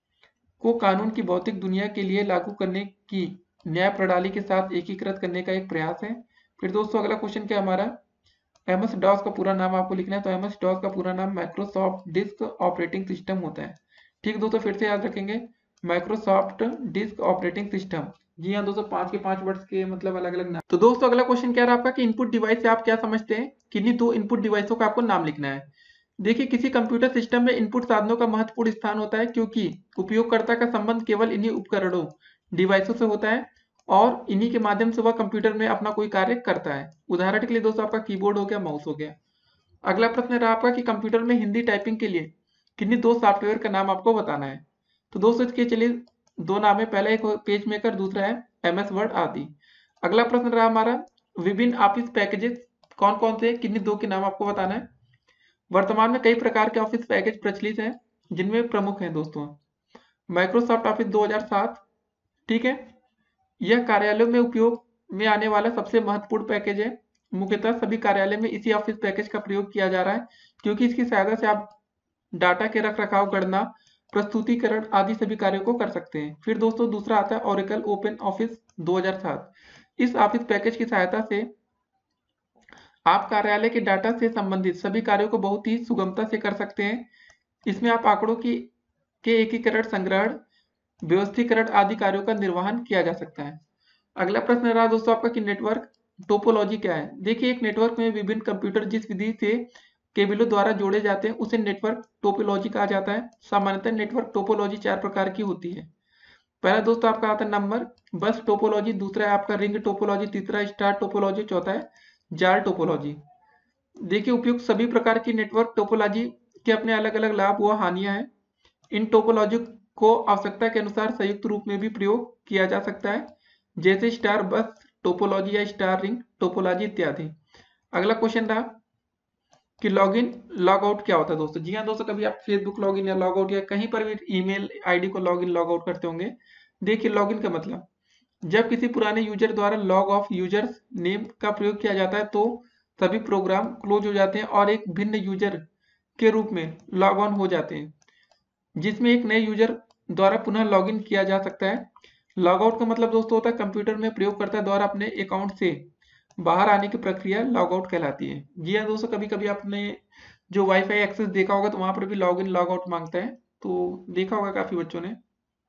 Speaker 1: को कानून की भौतिक दुनिया के लिए लागू करने की न्याय प्रणाली के साथ एकीकृत करने का एक प्रयास है। फिर दोस्तों अगला क्वेश्चन क्या हमारा, एम एस डॉस का पूरा नाम आपको लिखना है। तो एम एस डॉस का पूरा नाम माइक्रोसॉफ्ट डिस्क ऑपरेटिंग सिस्टम होता है। ठीक दोस्तों, फिर से याद रखेंगे माइक्रोसॉफ्ट डिस्क ऑपरेटिंग सिस्टम। जी हाँ दोस्तों, पांच के पांच वर्ड्स के मतलब अलग अलग नाम। तो दोस्तों अगला क्वेश्चन क्या रहा आपका कि इनपुट डिवाइस से आप क्या समझते हैं। किन्हीं दो इनपुट डिवाइसों का आपको नाम लिखना है। देखिए किसी कंप्यूटर सिस्टम में इनपुट साधनों का महत्वपूर्ण स्थान होता है क्योंकि उपयोगकर्ता का संबंध केवल इन्हीं उपकरणों डिवाइसों से होता है और इन्हीं के माध्यम से वह कंप्यूटर में अपना कोई कार्य करता है। उदाहरण के लिए दोस्तों आपका कीबोर्ड हो गया, माउस हो गया। अगला प्रश्न रहा आपका कि कंप्यूटर में हिंदी टाइपिंग के लिए किन्हीं दो सॉफ्टवेयर का नाम आपको बताना है। तो दोस्तों इसके चलिए दो नाम है, पहला एक पेज मेकर, दूसरा है एम एस वर्ड आदि। अगला प्रश्न रहा हमारा विभिन्न ऑफिस पैकेजेस कौन कौन से, किन्हीं दो के नाम आपको बताना है। वर्तमान में कई प्रकार के ऑफिस पैकेज प्रचलित हैं जिनमें प्रमुख हैं दोस्तों माइक्रोसॉफ्ट ऑफिस दो हज़ार सात, ठीक है, यह कार्यालयों में उपयोग में आने वाला सबसे महत्वपूर्ण पैकेज है। मुख्यतः सभी कार्यालय में इसी ऑफिस पैकेज का प्रयोग किया जा रहा है क्योंकि इसकी सहायता से आप डाटा के रख रखाव, गणना, प्रस्तुतिकरण आदि सभी कार्यों को कर सकते हैं। फिर दोस्तों दूसरा आता है ओरेकल ओपन ऑफिस दो हज़ार सात। इस ऑफिस पैकेज की सहायता से आप कार्यालय के डाटा से संबंधित सभी कार्यों को बहुत ही सुगमता से कर सकते हैं। इसमें आप आंकड़ों की के एकीकरण, संग्रहण, व्यवस्थीकरण आदि कार्यों का निर्वहन किया जा सकता है। अगला प्रश्न रहा दोस्तों आपका कि नेटवर्क टोपोलॉजी क्या है। देखिए एक नेटवर्क में विभिन्न कंप्यूटर जिस विधि से केबलों द्वारा जोड़े जाते हैं उसे नेटवर्क टोपोलॉजी कहा जाता है। सामान्यतः नेटवर्क टोपोलॉजी चार प्रकार की होती है। पहला दोस्तों आपका आता है नंबर बस टोपोलॉजी, दूसरा है आपका रिंग टोपोलॉजी, तीसरा स्टार टोपोलॉजी, चौथा है जाल टोपोलॉजी। देखिए उपयुक्त सभी प्रकार की नेटवर्क टोपोलॉजी के अपने अलग अलग लाभ व हानियां हैं। इन टोपोलॉजी को आवश्यकता के अनुसार संयुक्त रूप में भी प्रयोग किया जा सकता है, जैसे स्टार बस टोपोलॉजी या स्टार रिंग टोपोलॉजी इत्यादि। अगला क्वेश्चन रहा कि लॉगिन लॉग आउट क्या होता है दोस्तों। जी हाँ दोस्तों, कभी आप फेसबुक लॉगिन या लॉग आउट या कहीं पर भी ईमेल आईडी को लॉगिन लॉग आउट करते होंगे। देखिए लॉगिन का मतलब, जब किसी पुराने यूजर द्वारा लॉग ऑफ यूजर्स नेम का प्रयोग किया जाता है तो सभी प्रोग्राम क्लोज हो जाते हैं और एक भिन्न यूजर के रूप में लॉग ऑन हो जाते हैं, जिसमें एक नए यूजर द्वारा पुनः लॉगिन किया जा सकता है। लॉग आउट का मतलब दोस्तों होता है कंप्यूटर में प्रयोगकर्ता द्वारा अपने अकाउंट से बाहर आने की प्रक्रिया लॉग आउट कहलाती है। जी हाँ दोस्तों, कभी कभी आपने जो वाईफाई एक्सेस देखा होगा तो वहां पर भी लॉग इन लॉग आउट मांगता है, तो देखा होगा काफी बच्चों ने।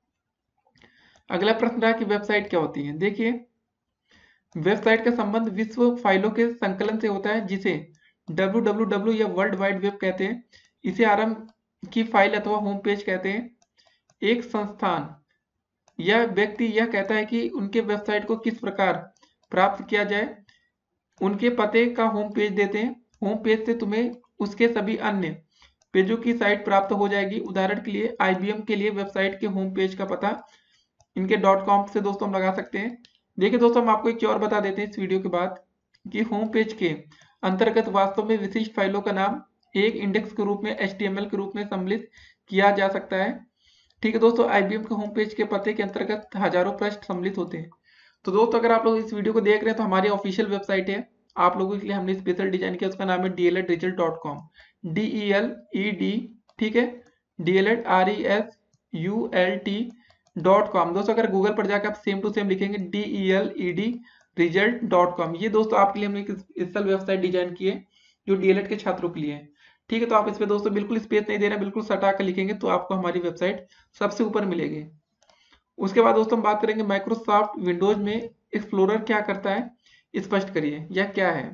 Speaker 1: अगला प्रश्न रहा कि वेबसाइट क्या होती है। देखिए वेबसाइट का संबंध विश्व फाइलों के संकलन से होता है, जिसे डब्ल्यू डब्ल्यू डब्ल्यू या वर्ल्ड वाइड वेब कहते हैं। इसे आरंभ की फाइल अथवा होम पेज कहते हैं। एक संस्थान या व्यक्ति यह कहता है कि उनके वेबसाइट को किस प्रकार प्राप्त किया जाए, उनके पते का होम पेज देते हैं। होम पेज से तुम्हें उसके सभी अन्य पेजों की साइट प्राप्त हो जाएगी। उदाहरण के लिए आईबीएम के लिए वेबसाइट के होम पेज का पता इनके डॉट कॉम से दोस्तों हम लगा सकते हैं। देखिए दोस्तों, हम आपको एक और बता देते हैं इस वीडियो के बाद कि होम पेज के अंतर्गत वास्तव में विशिष्ट फाइलों का नाम एक इंडेक्स के रूप में एचटीएमएल के रूप में सम्मिलित किया जा सकता है। ठीक है दोस्तों, आईबीएम के होम पेज के पते के अंतर्गत हजारों पृष्ठ सम्मिलित होते हैं। तो दोस्तों, अगर आप लोग इस वीडियो को देख रहे हैं तो हमारी ऑफिशियल वेबसाइट है, आप लोगों के लिए हमने स्पेशल डिजाइन किया, उसका नाम है D L add result dot com. D E L E D, ठीक है, D L ed R E S U L T dot com. दोस्तों अगर गूगल पर जाकर आप सेम टू सेम लिखेंगे D E L E D result dot com, ये दोस्तों आपके लिए हमने एक स्पेशल वेबसाइट डिजाइन की है जो डीएलएड के छात्रों के लिए है। ठीक है, तो आप इस पे दोस्तों बिल्कुल स्पेस नहीं देना, बिल्कुल सटा कर लिखेंगे तो आपको हमारी वेबसाइट सबसे ऊपर मिलेगी। उसके बाद दोस्तों हम बात करेंगे माइक्रोसॉफ्ट विंडोज में एक्सप्लोरर क्या करता है, स्पष्ट करिए यह क्या है।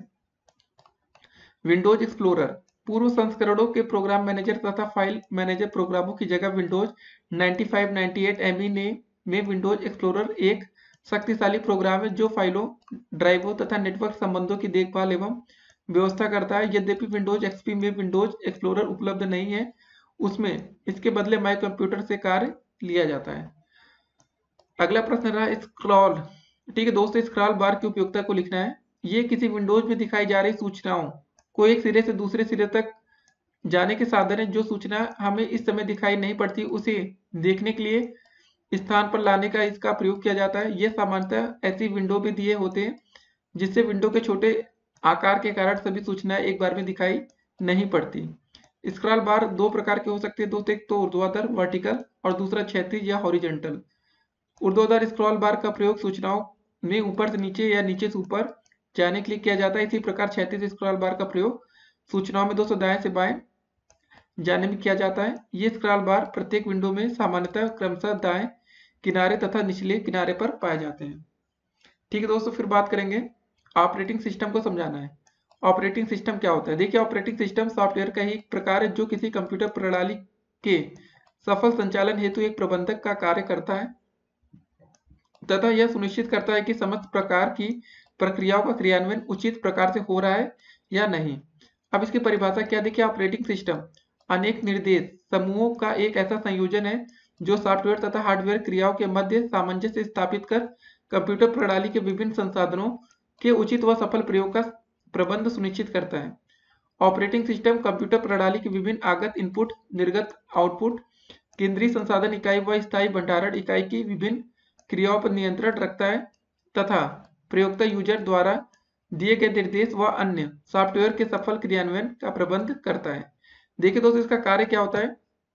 Speaker 1: विंडोज एक्सप्लोरर पूर्व संस्करणों के प्रोग्राम मैनेजर तथा फाइल मैनेजर प्रोग्रामों की जगह Windows ninety five ninety eight ME ने में विंडोज एक्सप्लोरर एक शक्तिशाली प्रोग्राम है जो फाइलों, ड्राइवों तथा नेटवर्क संबंधों की देखभाल एवं व्यवस्था करता है। यद्यपि विंडोज एक्सपी में विंडोज एक्सप्लोरर उपलब्ध नहीं है, उसमें इसके बदले माई कंप्यूटर से कार्य लिया जाता है। अगला प्रश्न रहा स्क्रॉल। ठीक है दोस्तों, स्क्रॉल बार की उपयोगिता को लिखना है। ये किसी विंडोज में दिखाई जा रही सूचनाओं को एक सिरे से दूसरे सिरे तक जाने के साधन है। जो सूचना हमें इस समय दिखाई नहीं पड़ती उसे देखने के लिए स्थान पर लाने का इसका प्रयोग किया जाता है। यह सामान्यतः ऐसी विंडो भी दिए होते हैं जिससे विंडो के छोटे आकार के कारण सभी सूचनाएं एक बार में दिखाई नहीं पड़ती। स्क्रॉल बार दो प्रकार के हो सकते हैं दोस्तों, एक तो ऊर्ध्वाधर वर्टिकल और दूसरा क्षैतिज या हॉरिजॉन्टल। ऊर्ध्वाधर स्क्रॉल बार का प्रयोग सूचनाओं में ऊपर से नीचे या नीचे से ऊपर जाने के लिए किया जाता है। इसी प्रकार क्षैतिज स्क्रॉल बार का प्रयोग सूचनाओं में दोस्तों दाएं से बाएं जाने में किया जाता है। ये स्क्रॉल बार प्रत्येक विंडो में सामान्यतः क्रमशः दाएं किनारे तथा निचले किनारे पर पाए जाते हैं। ठीक है दोस्तों, फिर बात करेंगे ऑपरेटिंग सिस्टम को समझाना है। ऑपरेटिंग सिस्टम क्या होता है। देखिए ऑपरेटिंग सिस्टम सॉफ्टवेयर का ही एक प्रकार है जो किसी कंप्यूटर प्रणाली के सफल संचालन हेतु एक प्रबंधक का कार्य करता है तथा यह सुनिश्चित करता है कि समस्त प्रकार की प्रक्रियाओं का क्रियान्वयन उचित प्रकार से हो रहा है या नहीं। अब इसकी परिभाषा क्या। देखिए ऑपरेटिंग सिस्टम अनेक निर्देश समूहों का एक ऐसा संयोजन है जो सॉफ्टवेयर तथा हार्डवेयर क्रियाओं के मध्य सामंजस्य स्थापित कर कंप्यूटर प्रणाली के विभिन्न संसाधनों के उचित व सफल प्रयोग का प्रबंध सुनिश्चित करता है। ऑपरेटिंग सिस्टम कंप्यूटर प्रणाली के विभिन्न आगत इनपुट, निर्गत आउटपुट, केंद्रीय संसाधन इकाई व स्थायी भंडारण इकाई की विभिन्न क्रियाओं पर नियंत्रण रखता है तथा प्रयोक्ता यूजर द्वारा दिए गए निर्देश व अन्य सॉफ्टवेयर के सफल क्रियान्वयन का प्रबंध करता है। देखिए दोस्तों इसका कार्य क्या होता है।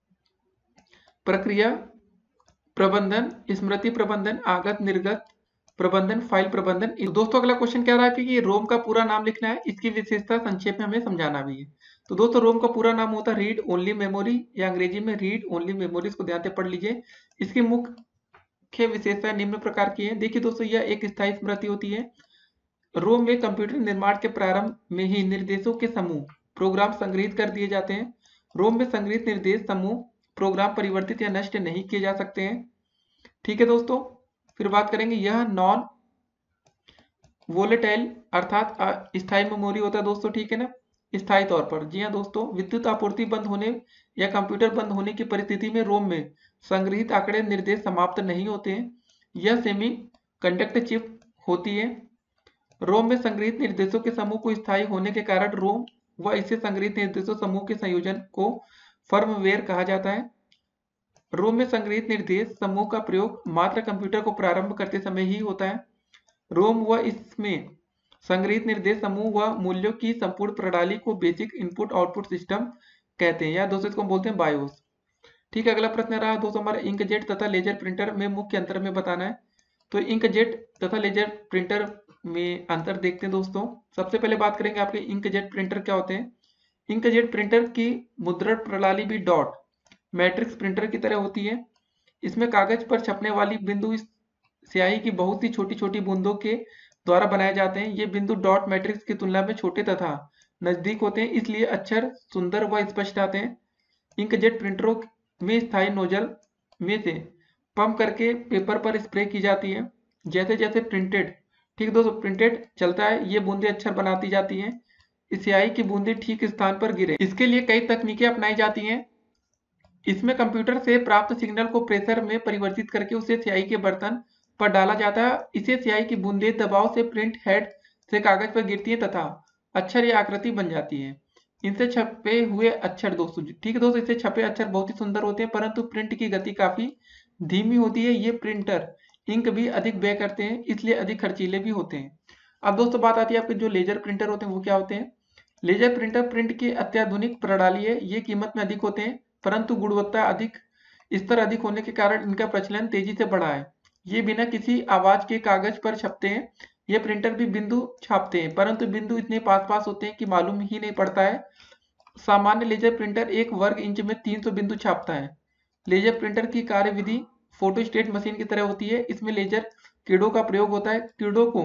Speaker 1: प्रक्रिया प्रबंधन, स्मृति प्रबंधन, आगत निर्गत प्रबंधन, फाइल प्रबंधन। दोस्तों अगला क्वेश्चन क्या रहा है कि रोम का पूरा नाम लिखना है, इसकी विशेषता संक्षेप में हमें समझाना भी है। तो दोस्तों रोम का पूरा नाम होता है रीड ओनली मेमोरी या अंग्रेजी में रीड ओनली मेमोरी। इसको ध्यान से पढ़ लीजिए। इसकी मुख्य विशेषताएं निम्न प्रकार की है। देखिए दोस्तों यह एक स्थायी स्मृति होती है। रोम में कंप्यूटर निर्माण के प्रारंभ में ही निर्देशों के समूह प्रोग्राम संग्रहित कर दिए जाते हैं। रोम में संग्रहित निर्देश समूह प्रोग्राम परिवर्तित या नष्ट नहीं किए जा सकते हैं। ठीक है दोस्तों, फिर बात करेंगे यह नॉन वोलेटाइल अर्थात स्थायी मेमोरी होता है दोस्तों। ठीक है ना, स्थायी तौर पर। जी हाँ दोस्तों, विद्युत आपूर्ति बंद होने या कंप्यूटर बंद होने की परिस्थिति में रोम में संग्रहित आंकड़े निर्देश समाप्त नहीं होते हैं। यह सेमी कंडक्टर चिप होती है। रोम में संग्रहित निर्देशों के समूह को स्थायी होने के कारण रोम व इससे संग्रहित निर्देशों समूह के संयोजन को फर्मवेयर कहा जाता है। रोम में संग्रहित निर्देश समूह का प्रयोग मात्र कंप्यूटर को प्रारंभ करते समय ही होता है। रोम व इसमें संग्रहित निर्देश समूह व मूल्यों की संपूर्ण प्रणाली को बेसिक इनपुट आउटपुट सिस्टम कहते हैं, या दोस्तों इसको बोलते हैं बायोस। ठीक है, अगला प्रश्न रहा दोस्तों हमारा इंकजेट तथा लेजर प्रिंटर में मुख्य अंतर में बताना है। तो इंकजेट तथा लेजर प्रिंटर में अंतर देखते हैं दोस्तों। सबसे पहले बात करेंगे आपके इंकजेट प्रिंटर क्या होते हैं। इंकजेट प्रिंटर की मुद्रण प्रणाली भी डॉट मैट्रिक्स प्रिंटर की तरह होती है। इसमें कागज पर छपने वाली बिंदु इस स्याही की बहुत सी छोटी छोटी बूंदों के द्वारा बनाए जाते हैं। ये बिंदु डॉट मैट्रिक्स की तुलना में छोटे तथा नजदीक होते हैं, इसलिए अक्षर सुंदर व स्पष्ट आते हैं। इंकजेट प्रिंटरों में स्थायी नोजल में से पंप करके पेपर पर स्प्रे की जाती है। जैसे जैसे प्रिंटेड ठीक दोस्तों प्रिंटेड चलता है, ये बूंदे अक्षर बनाती जाती हैं। स्याही की बूंदे ठीक स्थान पर गिरे। इसके लिए कई तकनीकें अपनाई जाती हैं। इसमें कंप्यूटर से प्राप्त सिग्नल को प्रेशर में परिवर्तित करके उसे स्याही के बर्तन पर डाला जाता है। इसे स्याही की बूंदें दबाव से प्रिंट हेड से कागज पर गिरती हैं तथा अक्षर या आकृति बन जाती है। इनसे छपे हुए अक्षर दोस्तों ठीक है दोस्तों, इससे छपे अक्षर बहुत ही सुंदर होते हैं, परंतु प्रिंट की गति काफी धीमी होती है। ये प्रिंटर इंक भी अधिक व्यय करते हैं, इसलिए अधिक खर्चीले भी होते हैं। अब दोस्तों बात आती है आपके जो लेजर प्रिंटर होते हैं वो क्या होते हैं। लेजर प्रिंटर प्रिंट की अत्याधुनिक प्रणाली है। ये कीमत में अधिक होते हैं, परंतु गुणवत्ता अधिक स्तर अधिक होने के कारण इनका प्रचलन तेजी से बढ़ा है। ये बिना किसी आवाज के कागज पर छपते हैं। ये प्रिंटर भी बिंदु छापते हैं, परंतु बिंदु इतने पास पास होते हैं कि मालूम ही नहीं पड़ता है। सामान्य लेजर प्रिंटर एक वर्ग इंच में तीन सौ बिंदु छापता है। लेजर प्रिंटर की कार्यविधि फोटोस्टेट मशीन की तरह होती है। इसमें लेजर किरणों का प्रयोग होता है। किरणों को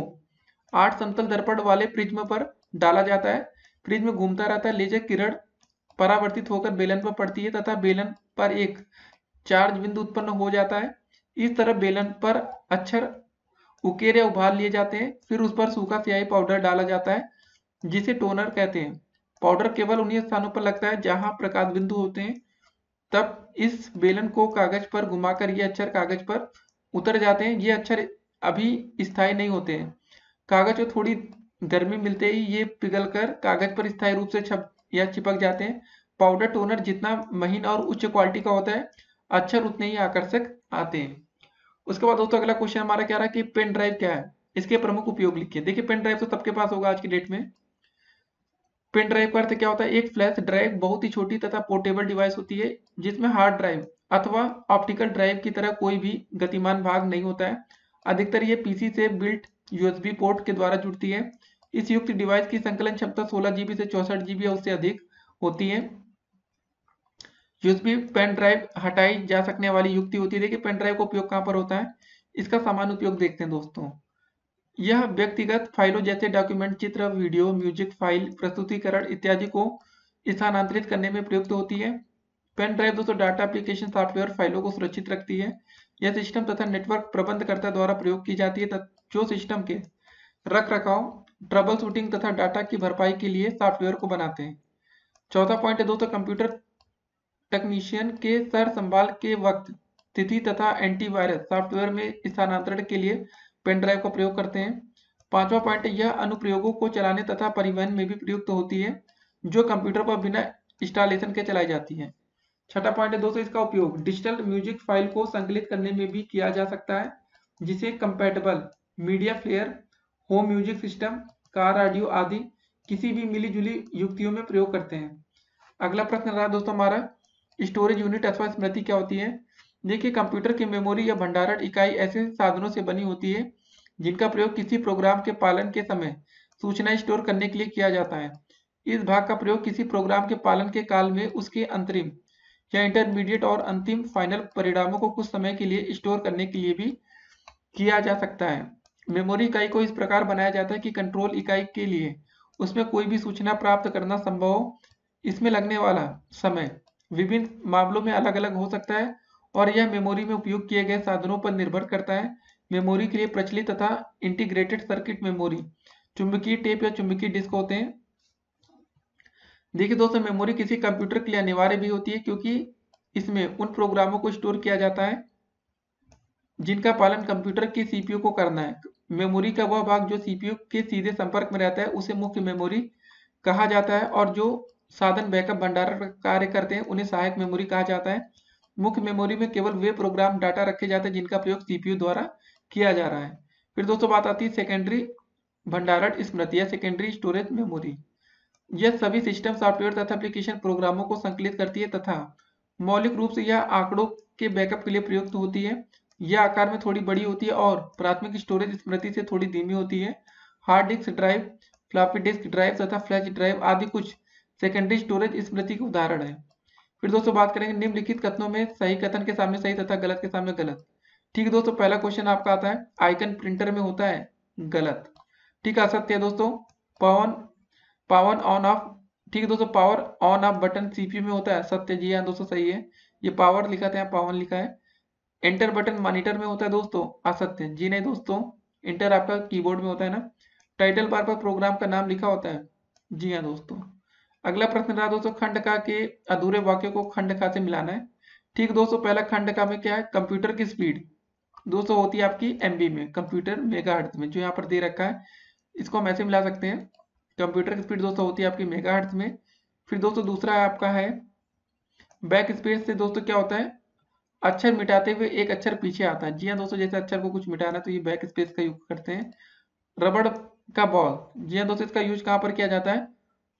Speaker 1: आठ समतल दर्पण वाले प्रिज्म पर डाला जाता है। प्रिज्म घूमता रहता है। लेजर किरण परावर्तित होकर बेलन पर पड़ती है तथा बेलन पर एक चार्ज बिंदु उत्पन्न हो जाता है। इस तरह बेलन पर अक्षर उकेर या उभार लिए जाते हैं। फिर उस पर सूखा स्याही पाउडर डाला जाता है, जिसे टोनर कहते हैं। पाउडर केवल उन्हीं स्थानों पर लगता है जहां प्रकाश बिंदु होते हैं। तब इस बेलन को कागज पर घुमाकर ये अक्षर कागज पर उतर जाते हैं। ये अक्षर अभी स्थायी नहीं होते हैं। कागज को थोड़ी गर्मी मिलते ही ये पिघलकर कागज पर स्थायी रूप से छप या चिपक जाते हैं। पाउडर टोनर जितना महीन और उच्च क्वालिटी का होता है, अक्षर उतने ही आकर्षक आते हैं। उसके बाद दोस्तों अगला क्वेश्चन हमारा क्या रहा कि पेन ड्राइव क्या है, इसके प्रमुख उपयोग लिखिए। देखिए पेन ड्राइव तो सबके पास होगा आज की डेट में। पेन ड्राइव का अर्थ क्या होता है, एक फ्लैश ड्राइव बहुत ही छोटी तथा पोर्टेबल डिवाइस होती है जिसमें हार्ड ड्राइव अथवा ऑप्टिकल ड्राइव की तरह कोई भी गतिमान भाग नहीं होता है। अधिकतर ये पीसी से बिल्ट यूएसबी पोर्ट के द्वारा जुड़ती है। इस युक्त डिवाइस की संकलन क्षमता सोलह जीबी से चौसठ जीबी या उससे अधिक होती है। यूएसबी पेन ड्राइव हटाई जा सकने वाली युक्ति होती है। देखिए पेन ड्राइव का उपयोग कहाँ पर होता है, इसका सामान्य उपयोग देखते हैं दोस्तों। यह व्यक्तिगत फाइलों जैसे डॉक्यूमेंट, चित्र, वीडियो, म्यूजिक फाइल, प्रस्तुतिकरण इत्यादि को स्थानांतरित करने में प्रयुक्त होती है। पेन ड्राइव दोस्तों डाटा एप्लीकेशन सॉफ्टवेयर फाइलों को सुरक्षित रखती है। यह सिस्टम तथा नेटवर्क प्रबंधकर्ता द्वारा प्रयोग की जाती है जो सिस्टम के रख रखाव, ट्रबल शूटिंग तथा डाटा की भरपाई के लिए सॉफ्टवेयर को बनाते हैं। चौथा पॉइंट है दोस्तों कंप्यूटर टेक्नीशियन के सर संभाल के वक्त तिथि तथा एंटीवायरस सॉफ्टवेयर में स्थानांतरण के लिए पेन ड्राइव का प्रयोग करते हैं। पांचवा पॉइंट यह अनुप्रयोगों को चलाने तथा परिवहन में भी प्रयुक्त होती है जो कंप्यूटर पर बिना इंस्टॉलेशन के चलाई जाती है। छठा पॉइंट है दोस्तों इसका उपयोग डिजिटल म्यूजिक फाइल को संकलित करने में भी किया जा सकता है, जिसे compatible media player, home music system, car audio आदि किसी भी मिली जुली युक्तियों में प्रयोग करते हैं। अगला प्रश्न रहा दोस्तों हमारा स्टोरेज यूनिट अथवा स्मृति क्या होती है। देखिए कंप्यूटर की मेमोरी या भंडारण इकाई ऐसे साधनों से बनी होती है जिनका प्रयोग किसी प्रोग्राम के पालन के समय सूचना स्टोर करने के लिए किया जाता है। इस भाग का प्रयोग किसी प्रोग्राम के पालन के काल में उसके अंतरिम या इंटरमीडिएट और अंतिम फाइनल परिणामों को कुछ समय के लिए स्टोर करने के लिए भी किया जा सकता है। मेमोरी इकाई को इस प्रकार बनाया जाता है कि कंट्रोल इकाई के लिए उसमें कोई भी सूचना प्राप्त करना संभव हो। इसमें लगने वाला समय विभिन्न मामलों में अलग अलग हो सकता है और यह मेमोरी में उपयोग किए गए साधनों पर निर्भर करता है। मेमोरी के लिए प्रचलित तथा इंटीग्रेटेड सर्किट मेमोरी, चुंबकीय टेप या चुंबकीय डिस्क होते हैं। देखिए दोस्तों, मेमोरी किसी कंप्यूटर के लिए अनिवार्य भी होती है, क्योंकि इसमें उन प्रोग्रामों को स्टोर किया जाता है जिनका पालन कंप्यूटर के सीपीयू को करना है। मेमोरी का वह भाग जो सीपीयू के सीधे संपर्क में रहता है उसे मुख्य मेमोरी कहा जाता है, और जो साधन बैकअप भंडारण का कार्य करते हैं उन्हें सहायक मेमोरी कहा जाता है। मुख्य मेमोरी में केवल वे प्रोग्राम डाटा रखे जाते हैं जिनका प्रयोग सीपीयू द्वारा किया जा रहा है। फिर दोस्तों बात आती है सेकेंडरी भंडारण स्मृति या सेकेंडरी स्टोरेज मेमोरी। यह सभी सिस्टम सॉफ्टवेयर तथा एप्लीकेशन प्रोग्रामों को संकलित करती है तथा मौलिक रूप से यह आंकड़ों के बैकअप के लिए प्रयुक्त होती है। यह आकार में थोड़ी बड़ी होती है और प्राथमिक स्टोरेज स्मृति से थोड़ी धीमी होती है। Hard disk drive, floppy disk drive तथा फ्लैश ड्राइव आदि कुछ सेकेंडरी स्टोरेज स्मृति के उदाहरण है। फिर दोस्तों बात करेंगे निम्नलिखित कथनों में सही कथन के सामने सही तथा गलत के सामने गलत। ठीक है दोस्तों, पहला क्वेश्चन आपका आता है आइकन प्रिंटर में होता है, गलत। ठीक है, असत्य है दोस्तों। पवन पावर ऑन ऑफ, ठीक है दोस्तों, power on off button CPU में होता है, सत्य। जी हाँ दोस्तों, सही है। ये पावर लिखा था, यहाँ पावन लिखा है। एंटर बटन मॉनिटर में होता है दोस्तों, असत्य। जी नहीं दोस्तों, एंटर आपका कीबोर्ड में होता है ना। टाइटल बार पर प्रोग्राम का नाम लिखा होता है, जी हाँ दोस्तों। अगला प्रश्न रहा दोस्तों खंड का के अधूरे वाक्य को खंड का से मिलाना है। ठीक दोस्तों, पहला खंड का में क्या है, कंप्यूटर की स्पीड दोस्तों होती है आपकी एमबी में, कंप्यूटर मेगाहर्ट्ज में, जो यहाँ पर दे रखा है इसको हम ऐसे मिला सकते हैं। कंप्यूटर की स्पीड दोस्तों होती है आपकी मेगाहर्ट्ज में। फिर दोस्तों दूसरा है आपका है बैक स्पेस से दोस्तों क्या होता है, अक्षर मिटाते हुए एक अक्षर पीछे आता है। जी हाँ दोस्तों, जैसे अक्षर को कुछ मिटाना तो ये बैक स्पेस का यूज करते हैं। रबड़ का बॉल, जी हाँ दोस्तों, इसका यूज कहाँ पर किया जाता है,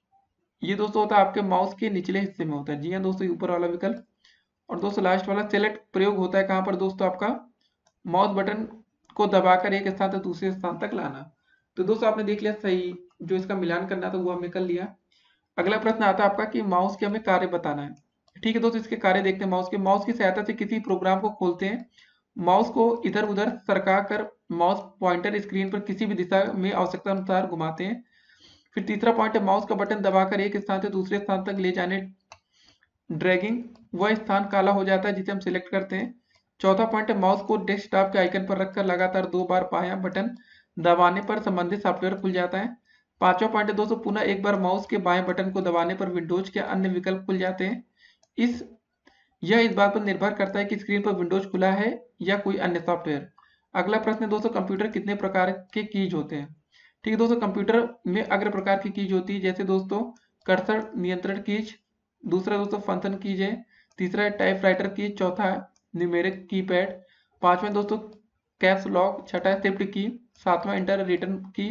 Speaker 1: ये दोस्तों होता है आपके माउस के निचले हिस्से में होता है। जी हाँ दोस्तों, ऊपर वाला विकल्प। और दोस्तों लास्ट वाला सेलेक्ट प्रयोग होता है कहाँ पर दोस्तों, आपका माउस बटन को दबाकर एक स्थान से दूसरे स्थान तक लाना। तो दोस्तों आपने देख लिया सही, जो इसका मिलान करना था वो हमने कर लिया। अगला प्रश्न आता है आपका कि माउस के हमें कार्य बताना है। ठीक है दोस्तों, इसके कार्य देखते हैं। माउस के माउस की सहायता से किसी प्रोग्राम को खोलते हैं। माउस को इधर उधर सरका कर माउस पॉइंटर स्क्रीन पर किसी भी दिशा में आवश्यकता अनुसार घुमाते हैं। फिर तीसरा पॉइंट है माउस का बटन दबाकर एक स्थान से दूसरे स्थान तक ले जाने, ड्रैगिंग, वह स्थान काला हो जाता है जिसे हम सिलेक्ट करते हैं। चौथा पॉइंट है माउस को डेस्कटॉप के आइकन पर रखकर लगातार दो बार बायां बटन दबाने पर संबंधित सॉफ्टवेयर खुल जाता है। पांचवा पॉइंट है दोस्तों पुनः एक बार माउस के बाएं बटन को दबाने पर विंडोज के अन्य विकल्प खुल जाते हैं। इस यह इस बात पर निर्भर करता है कि स्क्रीन पर विंडोज खुला है या कोई अन्य सॉफ्टवेयर। अगला प्रश्न है दोस्तों कंप्यूटर कितने प्रकार के कीज होते हैं। ठीक है दोस्तों, कंप्यूटर में अग्र प्रकार की कीज होती है, जैसे दोस्तों कर्सर नियंत्रण कीज, दूसरा दोस्तों फंक्शन कीज है, तीसरा है टाइप राइटर कीज, चौथा है न्यूमेरिक कीपैड, पांचवा दोस्तों कैप्स लॉक, छठा है शिफ्ट की, सातवां इंटर रिटर्न की,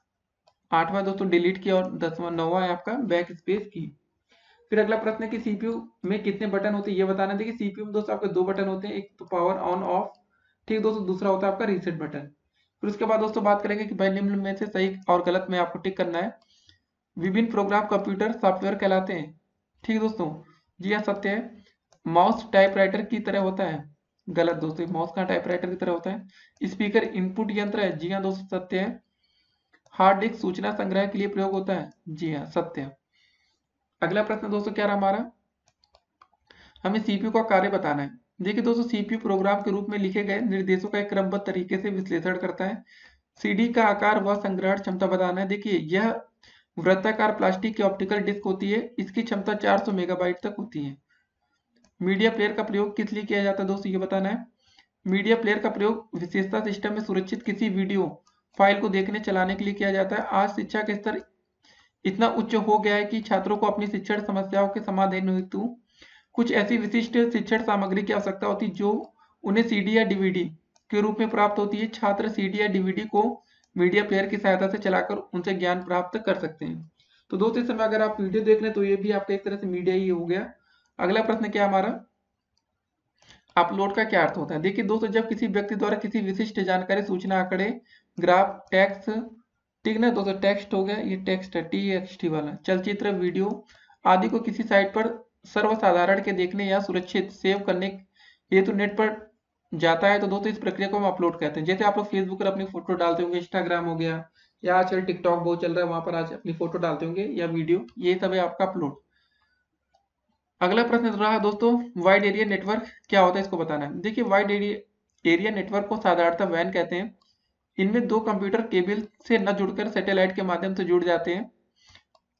Speaker 1: आठवां दोस्तों डिलीट की, और दसवां नौवां है आपका बैक स्पेस की। फिर अगला प्रश्न है कि सीपीयू में कितने बटन होते हैं ये बताना। देखिए सीपीयू में दोस्तों आपके दो बटन होते हैं, एक तो पावर ऑन ऑफ, ठीक दोस्तों, दूसरा होता है आपका रीसेट बटन। फिर उसके बाद दोस्तों बात करेंगे कि भाई निम्न में से सही और गलत में आपको टिक करना है। विभिन्न प्रोग्राम कंप्यूटर सॉफ्टवेयर कहलाते हैं। ठीक दोस्तों, जी हाँ सत्य है। माउस टाइपराइटर की तरह होता है, गलत दोस्तों, माउस का टाइपराइटर की तरह होता है। स्पीकर इनपुट यंत्र है, जी हाँ दोस्तों सत्य है। हार्ड डिस्क सूचना संग्रह के लिए प्रयोग होता है, जी हाँ सत्य है। अगला प्रश्न दोस्तों क्या रहा हमारा, हमें सीपीयू का कार्य बताना है। देखिए दोस्तों सीपीयू प्रोग्राम के रूप में लिखे गए निर्देशों का एक क्रमबद्ध तरीके से विश्लेषण करता है। सीडी का आकार व संग्रहण क्षमता बताना है। देखिए यह वृत्ताकार प्लास्टिक की ऑप्टिकल डिस्क होती है, इसकी क्षमता चार सौ मेगाबाइट तक होती है। मीडिया प्लेयर का प्रयोग किस लिए किया जाता है दोस्तों ये बताना है। मीडिया प्लेयर का प्रयोग विशेषता सिस्टम में सुरक्षित किसी वीडियो फाइल को देखने चलाने के लिए किया जाता है। आज शिक्षा का स्तर इतना उच्च हो गया है कि छात्रों को अपनी शिक्षण समस्याओं के समाधान हेतु कुछ ऐसी विशिष्ट शिक्षण सामग्री की आवश्यकता होती है जो उन्हें सीडी या डीवीडी के रूप में प्राप्त होती है। छात्र सीडी या डीवीडी को मीडिया प्लेयर की सहायता से चलाकर उनसे ज्ञान प्राप्त कर सकते हैं। तो दोस्तों इस समय अगर आप वीडियो देख रहे हैं तो ये भी आपका एक तरह से मीडिया ही हो गया। अगला प्रश्न क्या हमारा, अपलोड का क्या अर्थ होता है। देखिए दोस्तों जब किसी व्यक्ति द्वारा किसी विशिष्ट जानकारी, सूचना, आंकड़े, ग्राफ, टेक्स्ट, ठीक ना दोस्तों, टेक्स्ट हो गया, ये टेक्स्ट है टी एक्स टी वाला, चलचित्र, वीडियो आदि को किसी साइट पर सर्वसाधारण के देखने या सुरक्षित सेव करने हेतु नेट पर जाता है तो दोस्तों इस प्रक्रिया को हम अपलोड कहते हैं। जैसे आप लोग फेसबुक पर अपनी फोटो डालते होंगे, इंस्टाग्राम हो गया, या आजकल टिकटॉक बहुत चल रहा है वहां पर आज अपनी फोटो डालते होंगे या वीडियो, ये सब है आपका अपलोड। अगला प्रश्न रहा दोस्तों वाइड एरिया नेटवर्क क्या होता है इसको बताना है। देखिए वाइड एरिया एरिया नेटवर्क को साधारणतः वैन कहते हैं। इनमें दो कंप्यूटर केबल से न जुड़कर सैटेलाइट के माध्यम से जुड़ जाते हैं।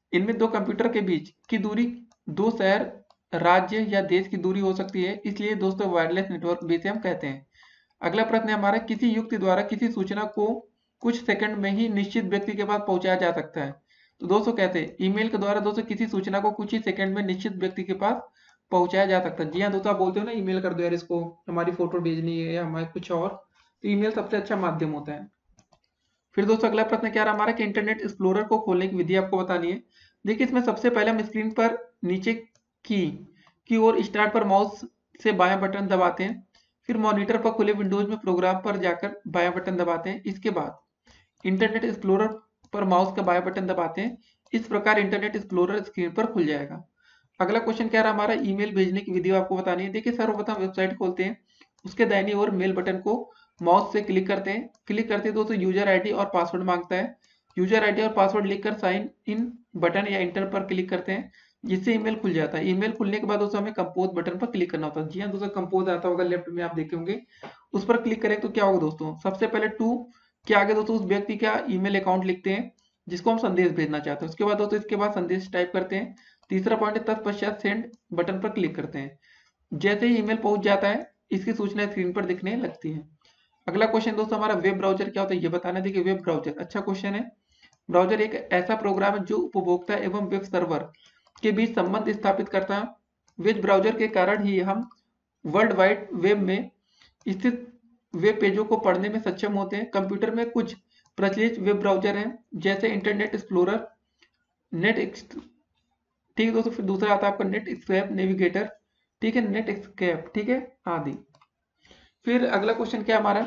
Speaker 1: इनमें दो कंप्यूटर के बीच की दूरी दो शहर, राज्य या देश की दूरी हो सकती है, इसलिए दोस्तों वायरलेस नेटवर्क भी इसे हम कहते हैं। अगला प्रश्न है हमारा, किसी युक्ति द्वारा किसी सूचना को कुछ सेकंड में ही निश्चित व्यक्ति के पास पहुंचाया जा सकता है। तो दोस्तों कहते हैं ईमेल के द्वारा दोस्तों किसी सूचना को कुछ ही सेकंड में निश्चित व्यक्ति के पास पहुंचाया जा सकता है। जी हाँ दोस्तों, आप बोलते हो ना ईमेल कर दो यार, इसको हमारी फोटो भेजनी है या हमारे कुछ और, तो ईमेल सबसे अच्छा माध्यम होता है। फिर दोस्तों अगला प्रश्न क्या रहा हमारा कि इंटरनेट एक्सप्लोरर को खोलने की विधि आपको बतानी है। देखिए इसमें सबसे पहले हम स्क्रीन पर नीचे की की ओर स्टार्ट पर माउस से बायां बटन दबाते हैं, फिर मॉनिटर पर खुले विंडोज में प्रोग्राम पर जाकर बायां बटन दबाते हैं, इसके बाद इंटरनेट एक्सप्लोरर पर माउस का बायां बटन दबाते हैं। इस प्रकार इंटरनेट एक्सप्लोरर स्क्रीन पर खुल जाएगा। अगला क्वेश्चन क्या रहा हमारा, ईमेल भेजने की विधि आपको बतानी है। देखिए सर्वप्रथम वेबसाइट खोलते हैं, उसके दाहिनी ओर मेल बटन को माउस से क्लिक करते हैं, क्लिक करते हैं दोस्तों यूजर आईडी और पासवर्ड मांगता है। यूजर आईडी और पासवर्ड लिखकर साइन इन बटन या इंटर पर क्लिक करते हैं, जिससे ईमेल खुल जाता है। ईमेल खुलने के बाद दोस्तों हमें कंपोज बटन पर क्लिक करना होता है। जी हाँ दोस्तों, कंपोज आता होगा लेफ्ट में, आप देखे होंगे, उस पर क्लिक करें तो क्या होगा दोस्तों, सबसे पहले टू के आगे दोस्तों उस व्यक्ति का ईमेल अकाउंट लिखते हैं जिसको हम संदेश भेजना चाहते हैं। उसके बाद दोस्तों इसके बाद संदेश टाइप करते हैं। तीसरा पॉइंट है तत्पश्चात सेंड बटन पर क्लिक करते हैं। जैसे ही ईमेल पहुंच जाता है इसकी सूचना स्क्रीन पर दिखने लगती है। अगला क्वेश्चन दोस्तों हमारा, वेब ब्राउजर क्या होता है ये बताना। देखिए वेब ब्राउजर अच्छा क्वेश्चन है। ब्राउजर एक ऐसा प्रोग्राम है जो उपभोक्ता एवं वेब सर्वर के बीच संबंध स्थापित करता है। वेब ब्राउजर के कारण ही हम वर्ल्ड वाइड वेब में स्थित वेब पेजों को पढ़ने में सक्षम होते हैं। कंप्यूटर में कुछ प्रचलित वेब ब्राउजर हैं जैसे इंटरनेट एक्सप्लोरर, नेट ठीक है दोस्तों, फिर दूसरा आता है आपका नेट स्केप नेविगेटर, ठीक है, नेट स्केप, ठीक है, आदि। फिर अगला क्वेश्चन क्या हमारा,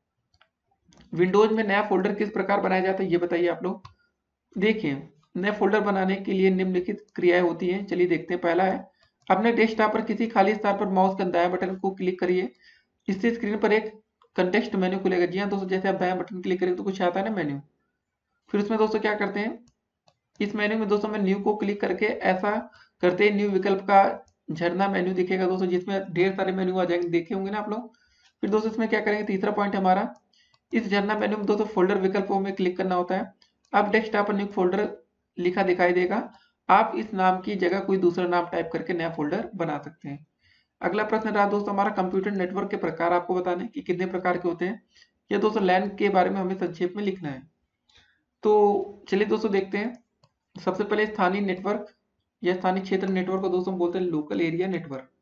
Speaker 1: विंडोज में नया फोल्डर किस प्रकार बनाया जाता है ये बताइए आप लोग। देखिए नया फोल्डर बनाने के लिए निम्नलिखित क्रियाएं होती हैं, चलिए देखते हैं। पहला है, अपने डेस्कटॉप पर किसी खाली स्थान पर माउस का दायां बटन को क्लिक करिए, इससे स्क्रीन पर एक कंटेक्स्ट मेन्यू खुलेगा। जी हाँ दोस्तों, जैसे आप दायां बटन क्लिक करेंगे तो कुछ आता है ना मेन्यू। फिर उसमें दोस्तों क्या करते हैं, इस मेन्यू में दोस्तों में न्यू को क्लिक करके ऐसा करते हैं न्यू विकल्प का झरना मेन्यू दिखेगा दोस्तों, जिसमें ढेर सारे मेन्यू आ जाएंगे, देखे होंगे ना आप लोग। फिर दोस्तों इसमें क्या करेंगे, तीसरा पॉइंट हमारा, इस झरना मेन्यू में दोस्तों फोल्डर विकल्पों में क्लिक करना होता है। अब डेस्कटॉप पर न्यू फोल्डर लिखा दिखाई देगा, आप इस नाम की जगह कोई दूसरा नाम टाइप करके नया फोल्डर बना सकते हैं। अगला प्रश्न रहा दोस्तों हमारा, कंप्यूटर नेटवर्क के प्रकार आपको बताने कि कितने प्रकार के होते हैं। यह दोस्तों लैन के बारे में हमें संक्षेप में लिखना है। तो चलिए दोस्तों देखते हैं। सबसे पहले स्थानीय नेटवर्क या स्थानीय क्षेत्र नेटवर्क को दोस्तों बोलते हैं लोकल एरिया नेटवर्क।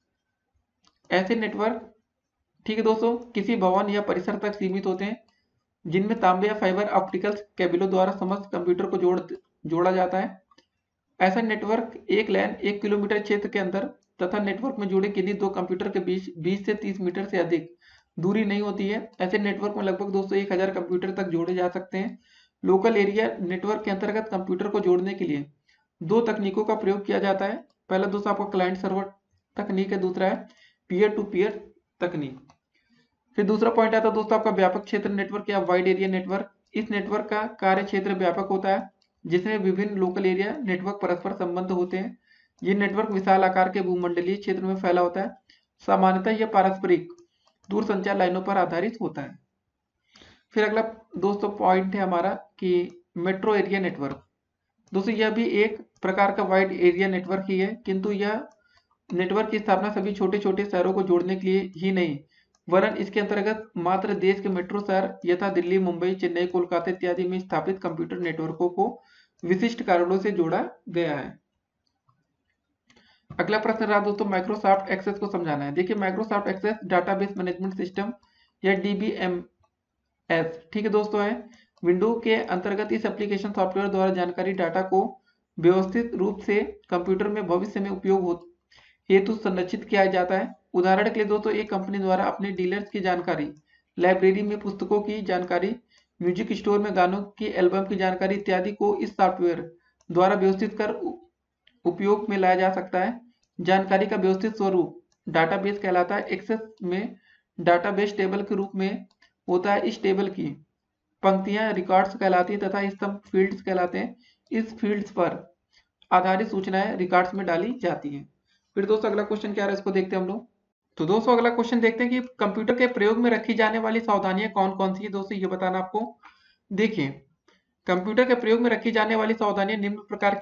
Speaker 1: ऐसे नेटवर्क, ठीक है दोस्तों, किसी भवन या परिसर तक सीमित होते हैं जिनमें तांबे या फाइबर ऑप्टिकल केबलों द्वारा समस्त कंप्यूटर को जोड़ जोड़ा जाता है। ऐसा नेटवर्क एक लैन एक किलोमीटर क्षेत्र के अंदर तथा नेटवर्क में जुड़े किन्हीं दो कंप्यूटर के बीच बीस से तीस मीटर से अधिक दूरी नहीं होती है। ऐसे नेटवर्क में लगभग दोस्तों एक हजार कंप्यूटर तक जोड़े जा सकते हैं। लोकल एरिया नेटवर्क के अंतर्गत कंप्यूटर को जोड़ने के लिए दो तकनीकों का प्रयोग किया जाता है। पहला दोस्तों आपका क्लाइंट सर्वर तकनीक है, दूसरा है पीयर टू पीयर तकनीक। फिर दूसरा पॉइंट आता है दोस्तों आपका व्यापक क्षेत्र नेटवर्क या वाइड एरिया नेटवर्क। इस नेटवर्क का कार्य क्षेत्र व्यापक होता है जिसमें विभिन्न लोकल एरिया नेटवर्क परस्पर संबंध होते हैं। ये नेटवर्क विशाल आकार के भूमंडलीय क्षेत्र में फैला होता है। सामान्यतः यह पारस्परिक दूरसंचार लाइनों पर आधारित होता है। फिर अगला दोस्तों पॉइंट है हमारा कि मेट्रो एरिया नेटवर्क। दोस्तों यह भी एक प्रकार का वाइड एरिया नेटवर्क ही है, किंतु यह नेटवर्क की स्थापना सभी छोटे छोटे शहरों को जोड़ने के लिए ही नहीं, वरन इसके अंतर्गत मात्र देश के मेट्रो शहर यथा दिल्ली, मुंबई, चेन्नई, कोलकाता इत्यादि में स्थापित कंप्यूटर नेटवर्कों को विशिष्ट कारणों से जोड़ा गया है। अगला प्रश्न रहा दोस्तों माइक्रोसॉफ्ट एक्सेस को समझाना है। देखिए Microsoft Access database management system या डीबीएमएस, ठीक है दोस्तों, है विंडो के अंतर्गत इस एप्लीकेशन सॉफ्टवेयर द्वारा जानकारी डाटा को व्यवस्थित रूप से कंप्यूटर में भविष्य में उपयोग हो हेतु संरक्षित किया जाता है। उदाहरण के लिए दोस्तों एक कंपनी द्वारा अपने डीलर्स की जानकारी, लाइब्रेरी में पुस्तकों की जानकारी, म्यूजिक स्टोर में गानों की एल्बम की जानकारी इत्यादि को इस सॉफ्टवेयर द्वारा व्यवस्थित कर उपयोग में लाया जा सकता है। जानकारी का व्यवस्थित स्वरूप डाटाबेस कहलाता है। एक्सेस में डाटाबेस टेबल के रूप में होता है। इस टेबल की पंक्तियां रिकॉर्ड्स कहलाती है तथा स्तंभ फील्ड्स कहलाते हैं। इस फील्ड्स पर आधारित सूचनाएं रिकॉर्ड्स में डाली जाती हैं। फिर दोस्तों अगला क्वेश्चन क्या है इसको देखते हैं हम लोग। तो दोस्तों अगला क्वेश्चन देखते हैं कि कंप्यूटर के प्रयोग में रखी जाने वाली सावधानियां कौन कौन सी है। दोस्तों ये बताना आपको। देखिए कंप्यूटर के प्रयोग में रखी जाने वाली सावधानियां निम्न प्रकार की हैं।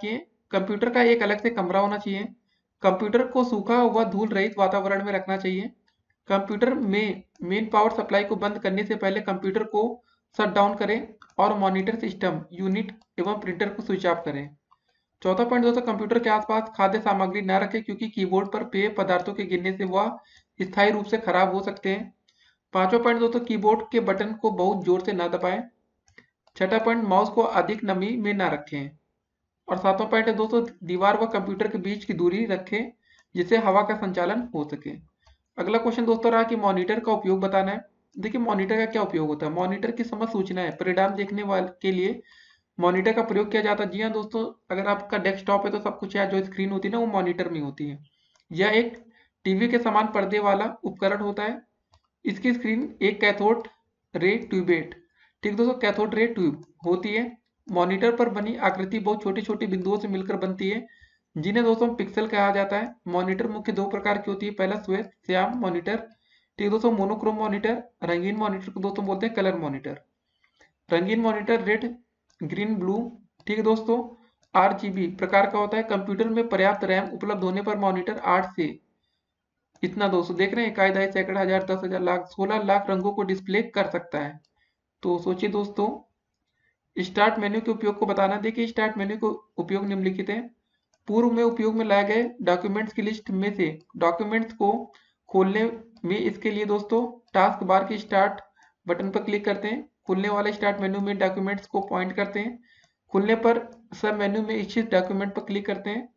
Speaker 1: कंप्यूटर का एक अलग से कमरा होना चाहिए। कंप्यूटर को सूखा हुआ धूल रहित वातावरण में रखना चाहिए। कंप्यूटर में मेन पावर सप्लाई को बंद करने से पहले कंप्यूटर को शट डाउन करें और मॉनिटर सिस्टम यूनिट एवं प्रिंटर को स्विच ऑफ करें। चौथा पॉइंट दोस्तों, कंप्यूटर के आसपास खाद्य सामग्री न रखें क्योंकि कीबोर्ड पर पेय पदार्थों के गिरने से वह स्थायी रूप से खराब हो सकते हैं। पांचवा पॉइंट दोस्तों, कीबोर्ड के बटन को बहुत जोर से न दबाएं। छठा पॉइंट, माउस को अधिक नमी में न रखें। और सातवां पॉइंट है दोस्तों, दीवार व कंप्यूटर के बीच की दूरी रखें जिससे हवा का संचालन हो सके। अगला क्वेश्चन दोस्तों रहा कि मॉनिटर का उपयोग बताना है। देखिए मॉनिटर का क्या उपयोग होता है। मॉनिटर की समस्त सूचनाएं परिणाम देखने वाले के लिए मॉनिटर का प्रयोग किया जाता है। जी हाँ दोस्तों, अगर आपका डेस्कटॉप है तो सब कुछ यहाँ जो स्क्रीन होती है ना वो मॉनिटर में होती है। यह एक टीवी के समान पर्दे वाला उपकरण होता है। इसकी स्क्रीन एक कैथोड रे ट्यूबेट, ठीक दोस्तों, कैथोड रे ट्यूब होती है। मॉनिटर पर बनी आकृति बहुत छोटी छोटी बिंदुओं से मिलकर बनती है जिन्हें दोस्तों पिक्सल कहा जाता है। मॉनिटर मुख्य दो प्रकार की होती है। पहला श्वेत श्याम मॉनिटर, ठीक दोस्तों, मोनोक्रोम मॉनिटर। रंगीन मॉनिटर को दोस्तों बोलते हैं कलर मॉनिटर। रंगीन मॉनिटर रेड ग्रीन ब्लू, ठीक है दोस्तों, आरजीबी प्रकार का होता है। कंप्यूटर में पर्याप्त रैम उपलब्ध होने पर मॉनिटर आठ से इतना दोस्तों देख रहे हैं इकाई दहाई सैकड़ा हजार दस हजार लाख सोलह लाख रंगों को डिस्प्ले कर सकता है। तो सोचिए दोस्तों, स्टार्ट मेन्यू के उपयोग को बताना। देखिए स्टार्ट मेन्यू को उपयोग निम्नलिखित है। पूर्व में उपयोग में लाए गए डॉक्यूमेंट्स की लिस्ट में से डॉक्यूमेंट्स को खोलने में इसके लिए दोस्तों टास्क बार के स्टार्ट बटन पर क्लिक करते हैं। खुलने वाले स्टार्ट मेन्यू में डॉक्यूमेंट्स को पॉइंट करते हैं। खुलने पर सब मेन्यू में इच्छित डॉक्यूमेंट पर क्लिक करते हैं।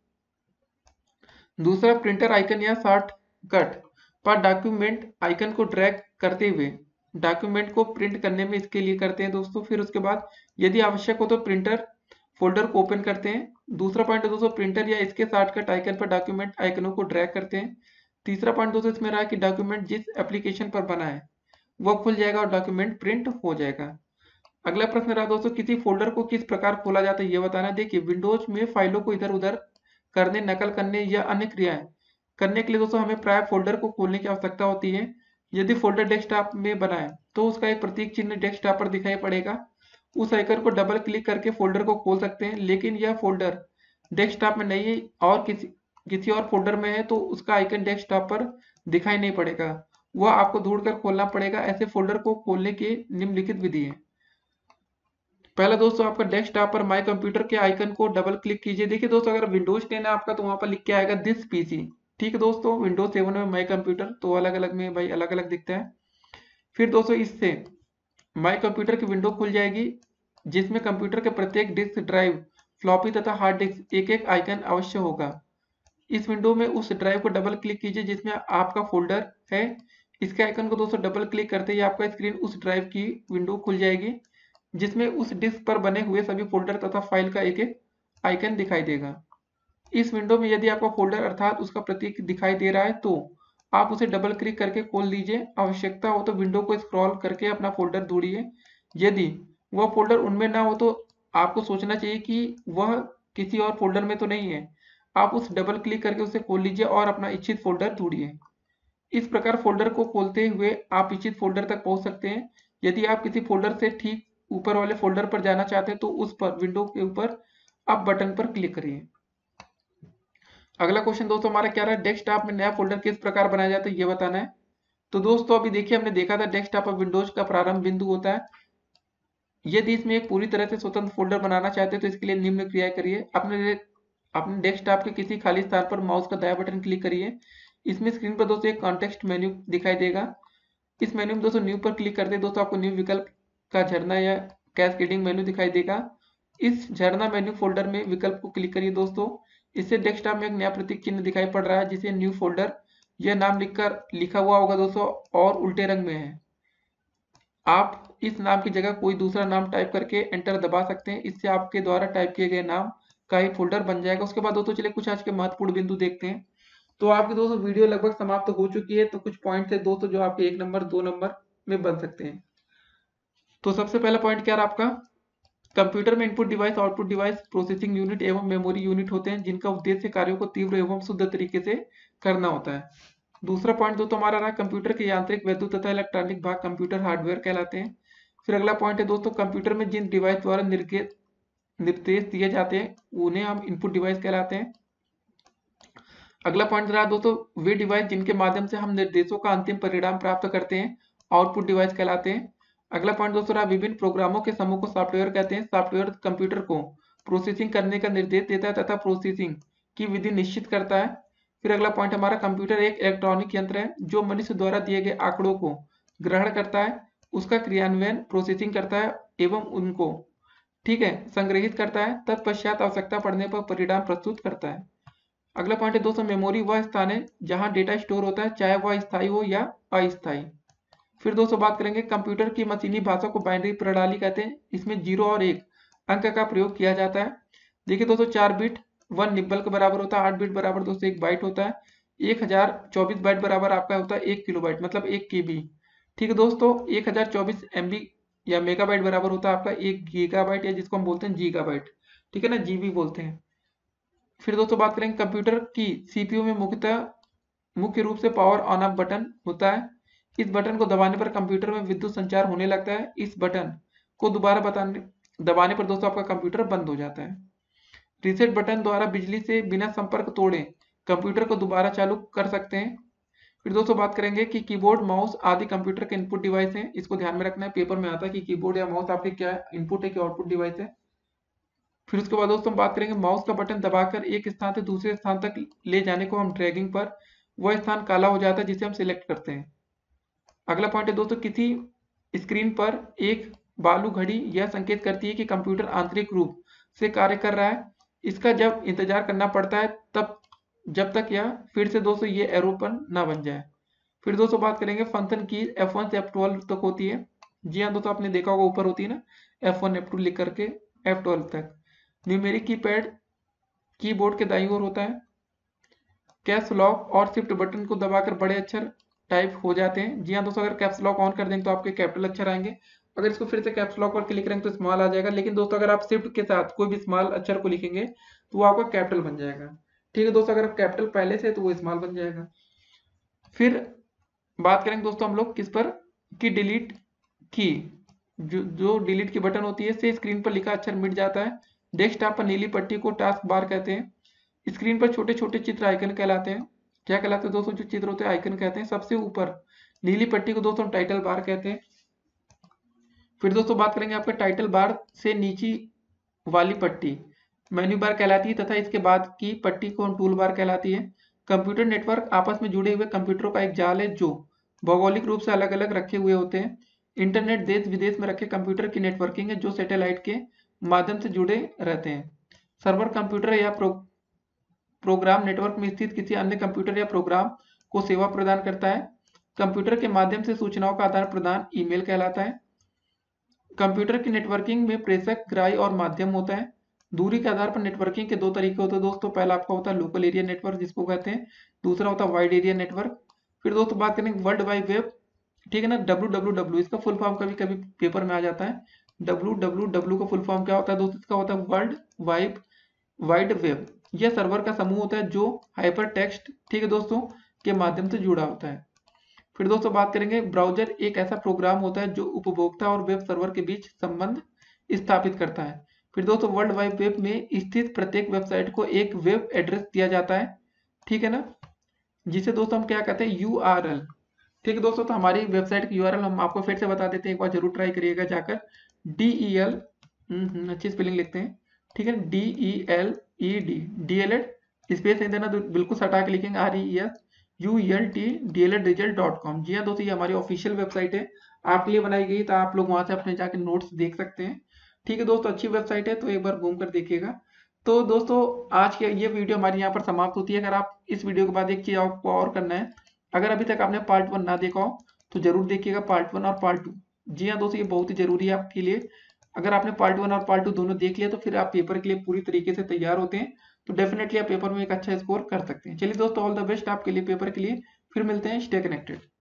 Speaker 1: दूसरा, प्रिंटर आइकन या शॉर्टकट पर डॉक्यूमेंट आइकन को ड्रैग करते हुए डॉक्यूमेंट को प्रिंट करने में इसके लिए करते हैं दोस्तों। फिर उसके बाद यदि आवश्यक हो तो प्रिंटर फोल्डर को ओपन करते हैं। दूसरा पॉइंट है दोस्तों, प्रिंटर या इसके शॉर्टकट आइकन पर डॉक्यूमेंट आइकनों को ड्रैग करते हैं। तीसरा पॉइंट दोस्तों इसमें रहा कि डॉक्यूमेंट जिस एप्लीकेशन पर बना है वह खुल जाएगा और डॉक्यूमेंट प्रिंट हो जाएगा। अगला प्रश्न रहा दोस्तों, किसी फोल्डर को किस प्रकार खोला जाता है ये बताना। देखिए विंडोज में फाइलों को इधर उधर करने, नकल करने या अन्य क्रियाएं करने के लिए दोस्तों हमें प्राय फोल्डर को खोलने की आवश्यकता होती है। यदि फोल्डर डेस्कटॉप में बना है तो उसका एक प्रतीक चिन्ह डेस्कटॉप पर दिखाई पड़ेगा। उस आइकन को डबल क्लिक करके फोल्डर को खोल सकते हैं। लेकिन यह फोल्डर डेस्कटॉप में नहीं है और किसी किसी और फोल्डर में है तो उसका आइकन डेस्कटॉप पर दिखाई नहीं पड़ेगा, वह आपको ढूंढकर खोलना पड़ेगा। ऐसे फोल्डर को खोलने की निम्नलिखित विधि है। पहला दोस्तों, आपका डेस्कटॉप पर माय कंप्यूटर के आइकन को डबल क्लिक कीजिए। देखिए दोस्तों, अगर विंडोज टेन है आपका तो वहां पर लिख के आएगा दिस पीसी, ठीक है दोस्तों। विंडोज सेवन में माय कंप्यूटर तो अलग अलग में भाई अलग अलग दिखता है। फिर दोस्तों इससे माय कंप्यूटर की विंडो खुल जाएगी जिसमें कंप्यूटर के प्रत्येक डिस्क, ड्राइव, फ्लॉपी तथा हार्ड डिस्क एक एक आइकन अवश्य होगा। इस विंडो में उस ड्राइव को डबल क्लिक कीजिए जिसमें आपका फोल्डर है। इसके आइकन को दोस्तों डबल क्लिक करते ही आपका स्क्रीन उस ड्राइव की विंडो खुल जाएगी जिसमें उस डिस्क पर बने हुए सभी फोल्डर तथा फाइल का एक एक आइकन दिखाई देगा। इस विंडो में यदि आपका फोल्डर अर्थात उसका प्रतीक दिखाई दे रहा है तो आप उसे डबल क्लिक करके खोल लीजिए। आवश्यकता हो तो विंडो को स्क्रॉल करके अपना फोल्डर ढूंढिए। यदि वह फोल्डर उनमें ना हो तो आपको सोचना चाहिए कि वह किसी और फोल्डर में तो नहीं है। आप उस डबल क्लिक करके उसे खोल लीजिए और अपना इच्छित फोल्डर ढूंढिए। इस प्रकार फोल्डर को खोलते हुए आप इच्छित फोल्डर तक पहुंच सकते हैं। यदि आप किसी फोल्डर से ठीक ऊपर वाले फोल्डर पर जाना चाहते हैं तो उस पर विंडो के ऊपर अप बटन पर क्लिक करिए। अगला क्वेश्चन दोस्तों हमारा क्या रहा है, डेस्कटॉप में नया फोल्डर किस प्रकार बनाया जाता है ये बताना है। तो दोस्तों अभी देखिए हमने देखा था डेस्कटॉप पर विंडोज का प्रारंभ बिंदु होता है। यदि इसमें एक पूरी तरह से स्वतंत्र फोल्डर बनाना चाहते हैं तो इसके लिए निम्न क्रिया करिए। अपने अपने डेस्कटॉप के किसी खाली स्थान पर माउस का दायां बटन क्लिक करिए। इसमें स्क्रीन पर दोस्तों एक कॉन्टेक्स्ट मेन्यू दिखाई देगा। इस मेन्यू में दोस्तों न्यू पर क्लिक करते हैं दोस्तों आपको न्यू विकल्प का झरना या कैस्केडिंग मेन्यू दिखाई देगा। इस झरना मेन्यू फोल्डर में विकल्प को क्लिक करिए दोस्तों। इससे डेस्कटॉप में एक नया प्रतीक चिन्ह दिखाई पड़ रहा है जिसे न्यू फोल्डर यह नाम लिखकर लिखा हुआ होगा दोस्तों और उल्टे रंग में है। आप इस नाम की जगह कोई दूसरा नाम टाइप करके एंटर दबा सकते हैं। इससे आपके द्वारा टाइप किए गए नाम का ही फोल्डर बन जाएगा। उसके बाद दोस्तों चलिए कुछ आज के महत्वपूर्ण बिंदु देखते हैं। तो आपकी दोस्तों वीडियो लगभग समाप्त हो चुकी है। तो कुछ पॉइंट है दोस्तों जो आपके एक नंबर दो नंबर में बन सकते हैं। तो सबसे पहला पॉइंट क्या रहा आपका, कंप्यूटर में input device, output device, processing unit एवं मेमोरी यूनिट होते हैं जिनका उद्देश्य कार्यों को तीव्र एवं शुद्ध तरीके से करना होता है। दूसरा पॉइंट दोस्तों हमारा रहा, कंप्यूटर के यांत्रिक, वैद्युत तथा इलेक्ट्रॉनिक भाग कंप्यूटर हार्डवेयर कहलाते हैं। फिर अगला पॉइंट है दोस्तों, कंप्यूटर में जिन डिवाइस द्वारा निर्गत निर्देश दिए जाते हैं उन्हें हम इनपुट डिवाइस कहलाते हैं। अगला पॉइंट रहा दोस्तों, वे डिवाइस जिनके माध्यम से हम निर्देशों का अंतिम परिणाम प्राप्त करते हैं आउटपुट डिवाइस कहलाते हैं। अगला पॉइंट दोस्तों रहा, विभिन्न प्रोग्रामों के समूह को सॉफ्टवेयर कहते हैं। सॉफ्टवेयर कंप्यूटर को प्रोसेसिंग करने का निर्देश देता है तथा प्रोसेसिंग की विधि निश्चित करता है। फिर अगला पॉइंट हमारा, कंप्यूटर एक इलेक्ट्रॉनिक यंत्र है जो मनुष्य द्वारा दिए गए आंकड़ों को ग्रहण करता है, उसका क्रियान्वयन प्रोसेसिंग करता है एवं उनको ठीक है संग्रहित करता है, तत्पश्चात आवश्यकता पड़ने पर परिणाम प्रस्तुत करता है। अगला पॉइंट है दोस्तों, मेमोरी वह स्थान है जहां डेटा स्टोर होता है, चाहे वह स्थायी हो या अस्थायी। फिर दोस्तों बात करेंगे, कंप्यूटर की मशीनी भाषा को बाइनरी प्रणाली कहते हैं। इसमें जीरो और एक अंक का प्रयोग किया जाता है। देखिए दोस्तों, चार बिट वन निब्बल के बराबर होता है, आठ बिट बराबर दोस्तों एक बाइट होता है, एक हजार चौबीस बाइट बराबर आपका होता है एक किलो बाइट मतलब एक के बी। ठीक है दोस्तों, एक हजार चौबीस एम बी या मेगाबाइट बराबर होता है आपका एक गीगाबाइट, या जिसको हम बोलते हैं गीगाबाइट, ठीक है ना, जीबी बोलते हैं। फिर दोस्तों बात करेंगे, कंप्यूटर की सीपीयू में मुख्यतः मुख्य रूप से पावर ऑन ऑफ बटन होता है। इस बटन को दबाने पर कंप्यूटर में विद्युत संचार होने लगता है। इस बटन को दोबारा बताने दबाने पर दोस्तों आपका कंप्यूटर बंद हो जाता है। रीसेट बटन द्वारा बिजली से बिना संपर्क तोड़े कंप्यूटर को दोबारा चालू कर सकते हैं। फिर दोस्तों बात करेंगे कि कीबोर्ड माउस आदि कंप्यूटर के इनपुट डिवाइस हैं। इसको ध्यान में रखना है, पेपर में आता है कि कीबोर्ड या माउस आपके क्या इनपुट है, क्या आउटपुट डिवाइस है। फिर उसके बाद दोस्तों हम बात करेंगे, माउस का बटन दबाकर एक स्थान से दूसरे स्थान तक ले जाने को हम ड्रैगिंग पर वह स्थान काला हो जाता है जिसे हम सिलेक्ट करते हैं। अगला पॉइंट है दोस्तों, किसी स्क्रीन पर एक बालू घड़ी यह संकेत करती है कि कंप्यूटर आंतरिक रूप से कार्य कर रहा है। इसका जब इंतजार करना पड़ता है तब जब तक यह फिर से दोस्तों ये एरोपन ना बन जाए। फिर दोस्तों बात करेंगे, फंक्शन की एफ वन से एफ ट्वेल्व तक होती है। जी हाँ दोस्तों, आपने देखा होगा ऊपर होती है ना एफ वन एफ टू लिख करके एफ ट्वेल्व तक। न्यूमेरिक कीपैड कीबोर्ड के दाईं ओर होता है। कैप्स लॉक और शिफ्ट बटन को दबाकर बड़े अक्षर टाइप हो जाते हैं। जी हाँ दोस्तों, अगर कैप्स लॉक ऑन कर देंगे तो आपके कैपिटल अक्षर आएंगे, अगर इसको फिर से कैप्स लॉक पर क्लिक करेंगे तो स्मॉल आ जाएगा। लेकिन दोस्तों अगर आप शिफ्ट के साथ कोई भी स्मॉल अक्षर को लिखेंगे तो वो आपका कैपिटल बन जाएगा। ठीक है दोस्तों, अगर आप कैपिटल पहले से तो वो स्मॉल बन जाएगा। फिर बात करेंगे दोस्तों हम लोग किस पर, कि डिलीट की जो जो डिलीट की बटन होती है से स्क्रीन पर लिखा अक्षर मिट जाता है। डेस्कटॉप पर नीली पट्टी को टास्क बार कहते हैं। स्क्रीन पर छोटे छोटे चित्र आइकन कहलाते हैं। क्या कहलाते हैं दोस्तों, जो चित्र होते हैं आइकन कहते हैं। सबसे ऊपर नीली पट्टी को दोस्तों टाइटल बार कहते हैं। फिर दोस्तों बात करेंगे आपका टाइटल बार से नीचे वाली पट्टी मेन्यू बार कहलाती है तथा इसके बाद की पट्टी को टूल बार कहलाती है। कंप्यूटर नेटवर्क आपस में जुड़े हुए कंप्यूटरों का एक जाल है जो भौगोलिक रूप से अलग अलग रखे हुए होते हैं। इंटरनेट देश विदेश में रखे कंप्यूटर की नेटवर्किंग है जो सैटेलाइट के माध्यम से जुड़े रहते हैं। सर्वर कंप्यूटर या प्रो, प्रोग्राम नेटवर्क में स्थित किसी अन्य कंप्यूटर या प्रोग्राम को सेवा प्रदान करता है। कंप्यूटर के माध्यम से सूचनाओं का आदान प्रदान ईमेल कहलाता है। कंप्यूटर की नेटवर्किंग में प्रेषक, ग्राही और माध्यम होता है। दूरी के आधार पर नेटवर्किंग के दो तरीके होते हैं दोस्तों। पहला आपका होता है लोकल एरिया नेटवर्क जिसको कहते हैं, दूसरा होता है वाइड एरिया नेटवर्क। फिर दोस्तों बात करेंगे वर्ल्ड वाइड वेब, ठीक है ना, डब्ल्यू डब्ल्यू डब्ल्यू इसका फुल फॉर्म कभी कभी पेपर में आ जाता है। डब्ल्यू डब्ल्यू डब्ल्यू का फुल फॉर्म क्या होता है दोस्तों, इसका होता है वर्ल्ड वाइड वाइड वेब। यह सर्वर का समूह होता है जो हाइपर टेक्स्ट, ठीक है दोस्तों, के माध्यम से जुड़ा होता है। फिर दोस्तों बात करेंगे, ब्राउजर एक ऐसा प्रोग्राम होता है जो उपभोक्ता और वेब सर्वर के बीच संबंध स्थापित करता है। फिर दोस्तों वर्ल्ड वाइड वेब में स्थित प्रत्येक वेबसाइट को एक वेब एड्रेस दिया जाता है, ठीक है ना, जिसे दोस्तों हम क्या कहते हैं, यू आर एल। ठीक है दोस्तों, तो हमारी वेबसाइट की यू आर एल हम आपको फिर से बता देते हैं, एक बार जरूर ट्राई करिएगा जाकर। डी ई एल, अच्छी स्पेलिंग लिखते हैं, ठीक है, D E L E D D L Ed space नहीं देना, तो बिल्कुल सटा के लिखेंगे R E S U L T D L add result dot com. जी हाँ दोस्तों, ये हमारी ऑफिशियल वेबसाइट है, आपके लिए बनाई गई, तो आप लोग वहां से अपने जाके नोट्स देख सकते हैं। ठीक है दोस्तों, अच्छी वेबसाइट है, तो एक बार घूम कर देखिएगा। तो दोस्तों आज की ये वीडियो हमारी यहाँ पर समाप्त होती है। अगर आप इस वीडियो के बाद एक चीज आपको और करना है, अगर अभी तक आपने पार्ट वन ना देखा हो तो जरूर देखिएगा पार्ट वन और पार्ट टू। जी हाँ दोस्तों, ये बहुत ही जरूरी है आपके लिए। अगर आपने पार्ट वन और पार्ट टू दोनों देख लिया तो फिर आप पेपर के लिए पूरी तरीके से तैयार होते हैं, तो डेफिनेटली आप पेपर में एक अच्छा स्कोर कर सकते हैं। चलिए दोस्तों, ऑल द बेस्ट आपके लिए पेपर के लिए। फिर मिलते हैं, स्टे कनेक्टेड।